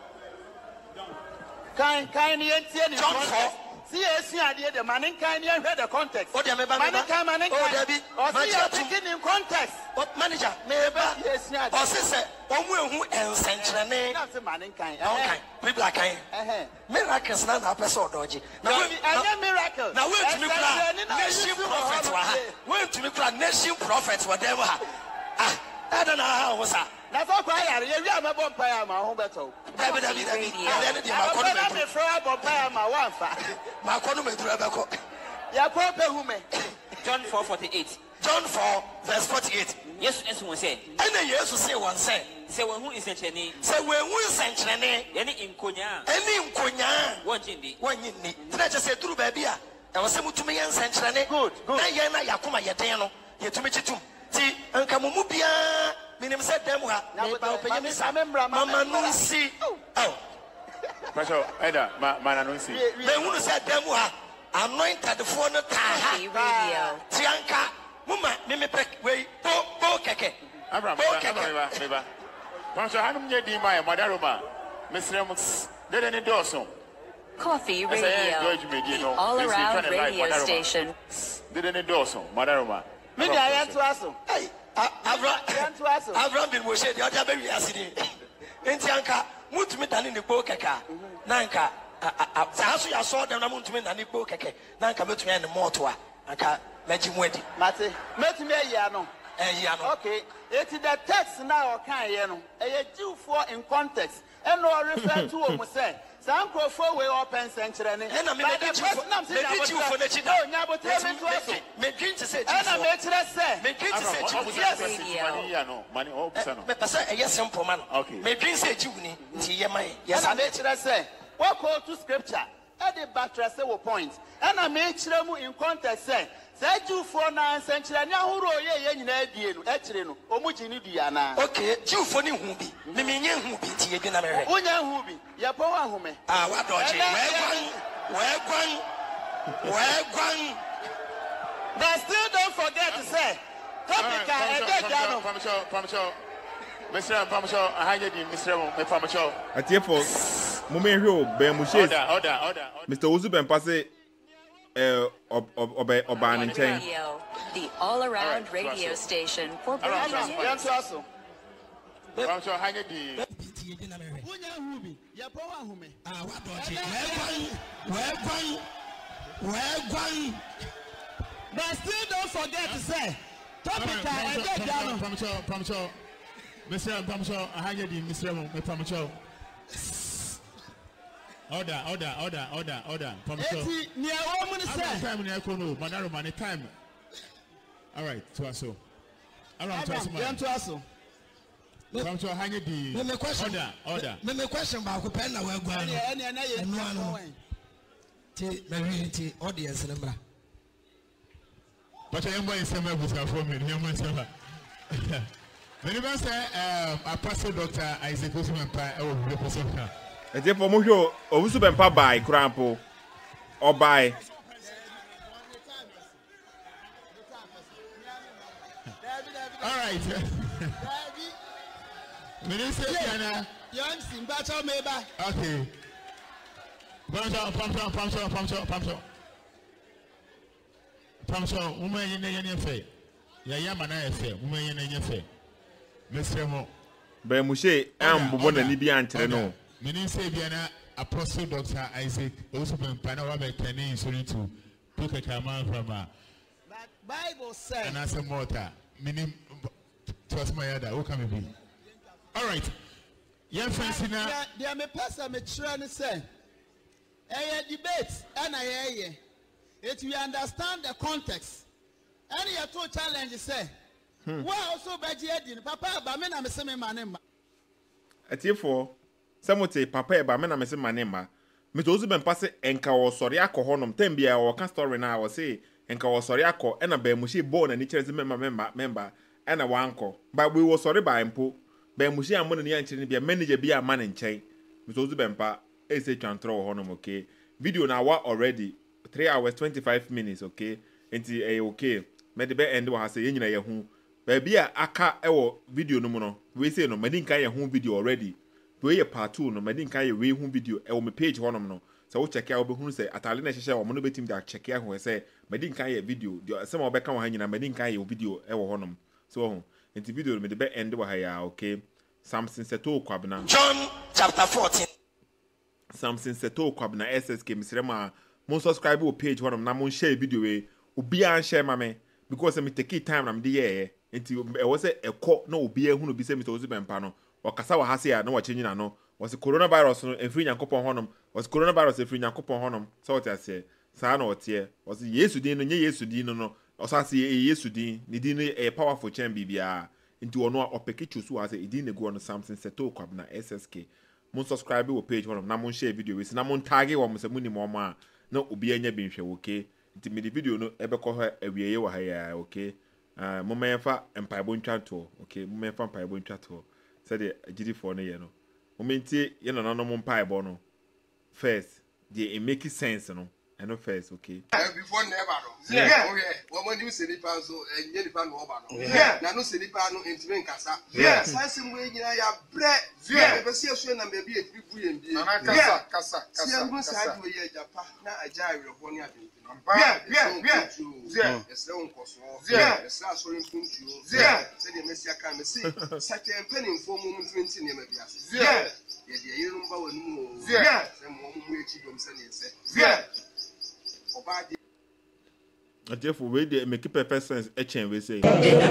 kan ni entie ni John 4 see esi ade the man kan ni hear the context o de me ba man kan o debi manager in context manager me ba o se omu ehu ensenchene na se man kan okay people are kind miracles na person doji na we miracle na we to me kula nation prophet wa ha we to me kula nation prophet wa dem ha I don't know how was that. Na so kwa yare ye wi amebo mpa ya ma ho beto David then the makono me fro abompa ya ma wa fa makono me dura beko ya ko pe hu me John 4:48 John 4 verse 48 Yes esu won say ena Yesu say won say won hu nsenchene say we hu nsenchene eni nkonya wonjindi tena je say duru ba bia e wo say mutumi ye nsenchene good na ye na yakoma ye den no ye tumi chitum ti anka mumu bia minim se dem ha me ba openye me sa mama no si oh Pastor Eda mana no si me hunu se dem ha anointed for no ta ha ti anka muma me pek we bo keke Abraham Pastor Hanum Yedi my Madaroma Mr. Mux dede ni doso Coffee Radio, the all-around radio station. Dede ni doso Madaroma me dia ya to aso hey Avraham Ben Moshe the other baby asidi enti anka mutumi dane ne gbo keka na anka saso ya so dem na mutumi dane gbo keke na anka metumi ne moto a anka maji muadi mate metumi ayi ano okay it is the text now o kan ye no e Jew for in context and no refer to o mo say sanko for we open century ne na me dey Jew for na chida o nya botre me to aso me dream to say and na me kire say me dream to say money o bisa no me pesa e yes simple man okay me dream say Jew ni nti ye man yes na me kire say what call to scripture e dey buttress wo point and na me kire mu in context say say Jew for na century ne ahoro ye nyina adie no e kire no o mu gini dua na okay Jew for ni hu bi me menye hu bi nti ye bi na me hwe unya hu bi ye po wa hu me wa doje we gwan but still don't forget to say topic Pamcho Mr. Pamcho ahanye di Mr. Pamcho atiefo mo me hwe o Ben Moshe order Mr. Owusu Bempah say oba nchen the all-around radio station for Bempah. Pamcho ahanye di unya hu bi ye po wa hu me wa doje we gwan but still don't forget to say topic Pamcho Mr. Pamcho ahanye di Mr. Pamcho order Pamcho ni e wo mu ni say time ni ekono Madaro man time all right to aso around to aso Pamcho ahanye di order me question ba ko pen na wa gwan no ano ti me wi ti audience nembra but I am going to say for me when you say Apostle Dr. Isaac Bempah will be person atiefo mo hwe Owusu Bempah bai krampo o bai right. Minister Piana. Young Simbacha Meba. Okay. Pamso, woman in the fair. Yamana fair, woman in the fair. Mr. Mo. Ben Moshe, Bobon and Libyan Treno. Minister Piana, Apostle Dr. Isaac, also Bempah, Penny, to took a command from her. Bible says. And as a mortar, meaning trust my other, who can be? All right. Young fancy now. There may pass a mature and say, debate, and I hear it. We understand the context. And you two challenges say, well, also by Jedin, Papa, but men, I'm a semi man. At you for some would say, Papa, but men, I'm a semi man. Mitozu ben passe enka wo sori akọ tembia wo ka story na wo say enka wo sori akọ na Ben Moshe born na ni chere member na wanko but we wo sori ba mpo Ben Moshe amon ni anchire ni bia manager bia man nchen Mitozu Bempah e say twantro wo honom okay video na wa already 3 hours 25 minutes okay enti okay me de be end wo ha say yenyina ye hu ba bia aka e wo video no mu no we say no madi nkan ye hu video already we part 2 no madi nkan ye we hu video e wo me page honom no so wo check out be hu say atale na hye wo no betim da check out ho say madi nkan ye video some wo be kan wo ha nyina madi nkan ye video e wo honom so ho enti video me de be end wo ha ya okay something Sethoo Kwabena John chapter 14 something Sethoo Kwabena SSK misrema mon subscribe wo page honom na mon share video we obi an share ma me because me take time na me de ye enti e wo say ekọ na obi ehunu bi say Mitozu Bempah no wakasa wa hase ya na wachenyi na no was coronavirus no efiri nyankopon honom was coronavirus efiri nyankopon honom so what I say sa na otie was Yesu din no nye Yesu din no osase Yesu din ni din e powerful chen bibia nti ono opeke chusu ase idin ne go no something Sethoo Kwabena SSK mon subscribe wo page honom na mon share video we na mon tag wo mo se muni mo ma na obi anya binhwe okay nti me di video no ebekọ ha awieye wa ha ya okay mo mefa empaibo ntwato okay mo mefa empaibo ntwato said the GD4 no ye no momenti ye no no mpaibo no first they make sense no and no first okay before never no okay when you say nipa so enye nipa no oba no na no say nipa no entime nkasa sense we nyina ya bre be se asu na be bi efifu ye mbi na kasa se ngu sa do ye japa na aja awerefo ne abenti Yes, on course. Yes, so impuntuo. Say the Messia can see such a penny for moment 20 near maybe. Yeah, you remember when you some way to them say. Obadi. Therefore, we they make perfect sense. Echen we say.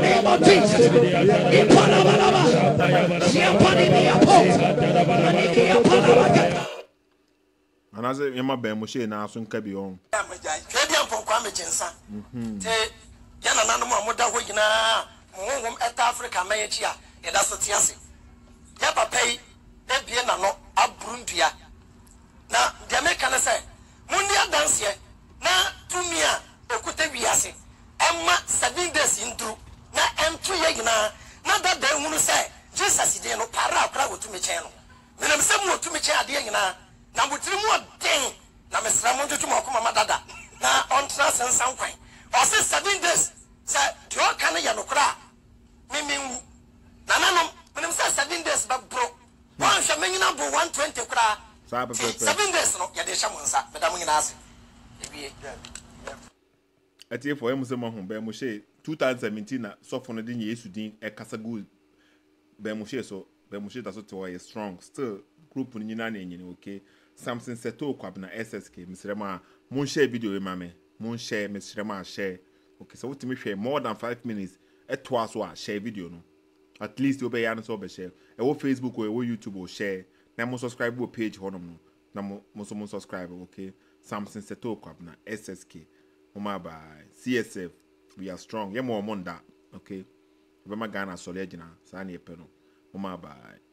And as Yama Ben Moshe na asun ka bi on. Twedian pon kwa mejensa. Te yana nanu mo da ho gina mo eta Africa mayechi a ye da so tiase. Ya papa yi e bie na no aburundua. Na de America na say mundi adanse na tumia okuta wiase. Emma 7 days indru na emtu ye gina na da dan hunu say Jesus dey no para akra go tumi chen no. Menam se mo tumi chen ade gina na butiri mu den na mesra mo ntutu mo akoma madada na ontra sensan kwan o se 7 days se to kan ya no kra mimi na nanom menim se 7 days ba bro wan hwe menyina bo 120 kra 7 days no ya de hya mo nsa meda mo nyina ase ebie Ati for him se mo ho Ben Moshe 2017 na sofo no din Yesu din e kasa good Ben Moshe so Ben Moshe da so to is strong still group ni nyina na enyini okay something Sethoo Kwabena SSK misrema mon share video we mame mon share misrema share okay so what me share more than 5 minutes etwa so a share video no at least you be yan so be share e wo Facebook or e wo YouTube or share na mo subscribe wo page honom no na mo subscribe okay something Sethoo Kwabena SSK mama bye CSF we are strong ye mo monda okay be ma Ghana so legend sa na e pe no mama bye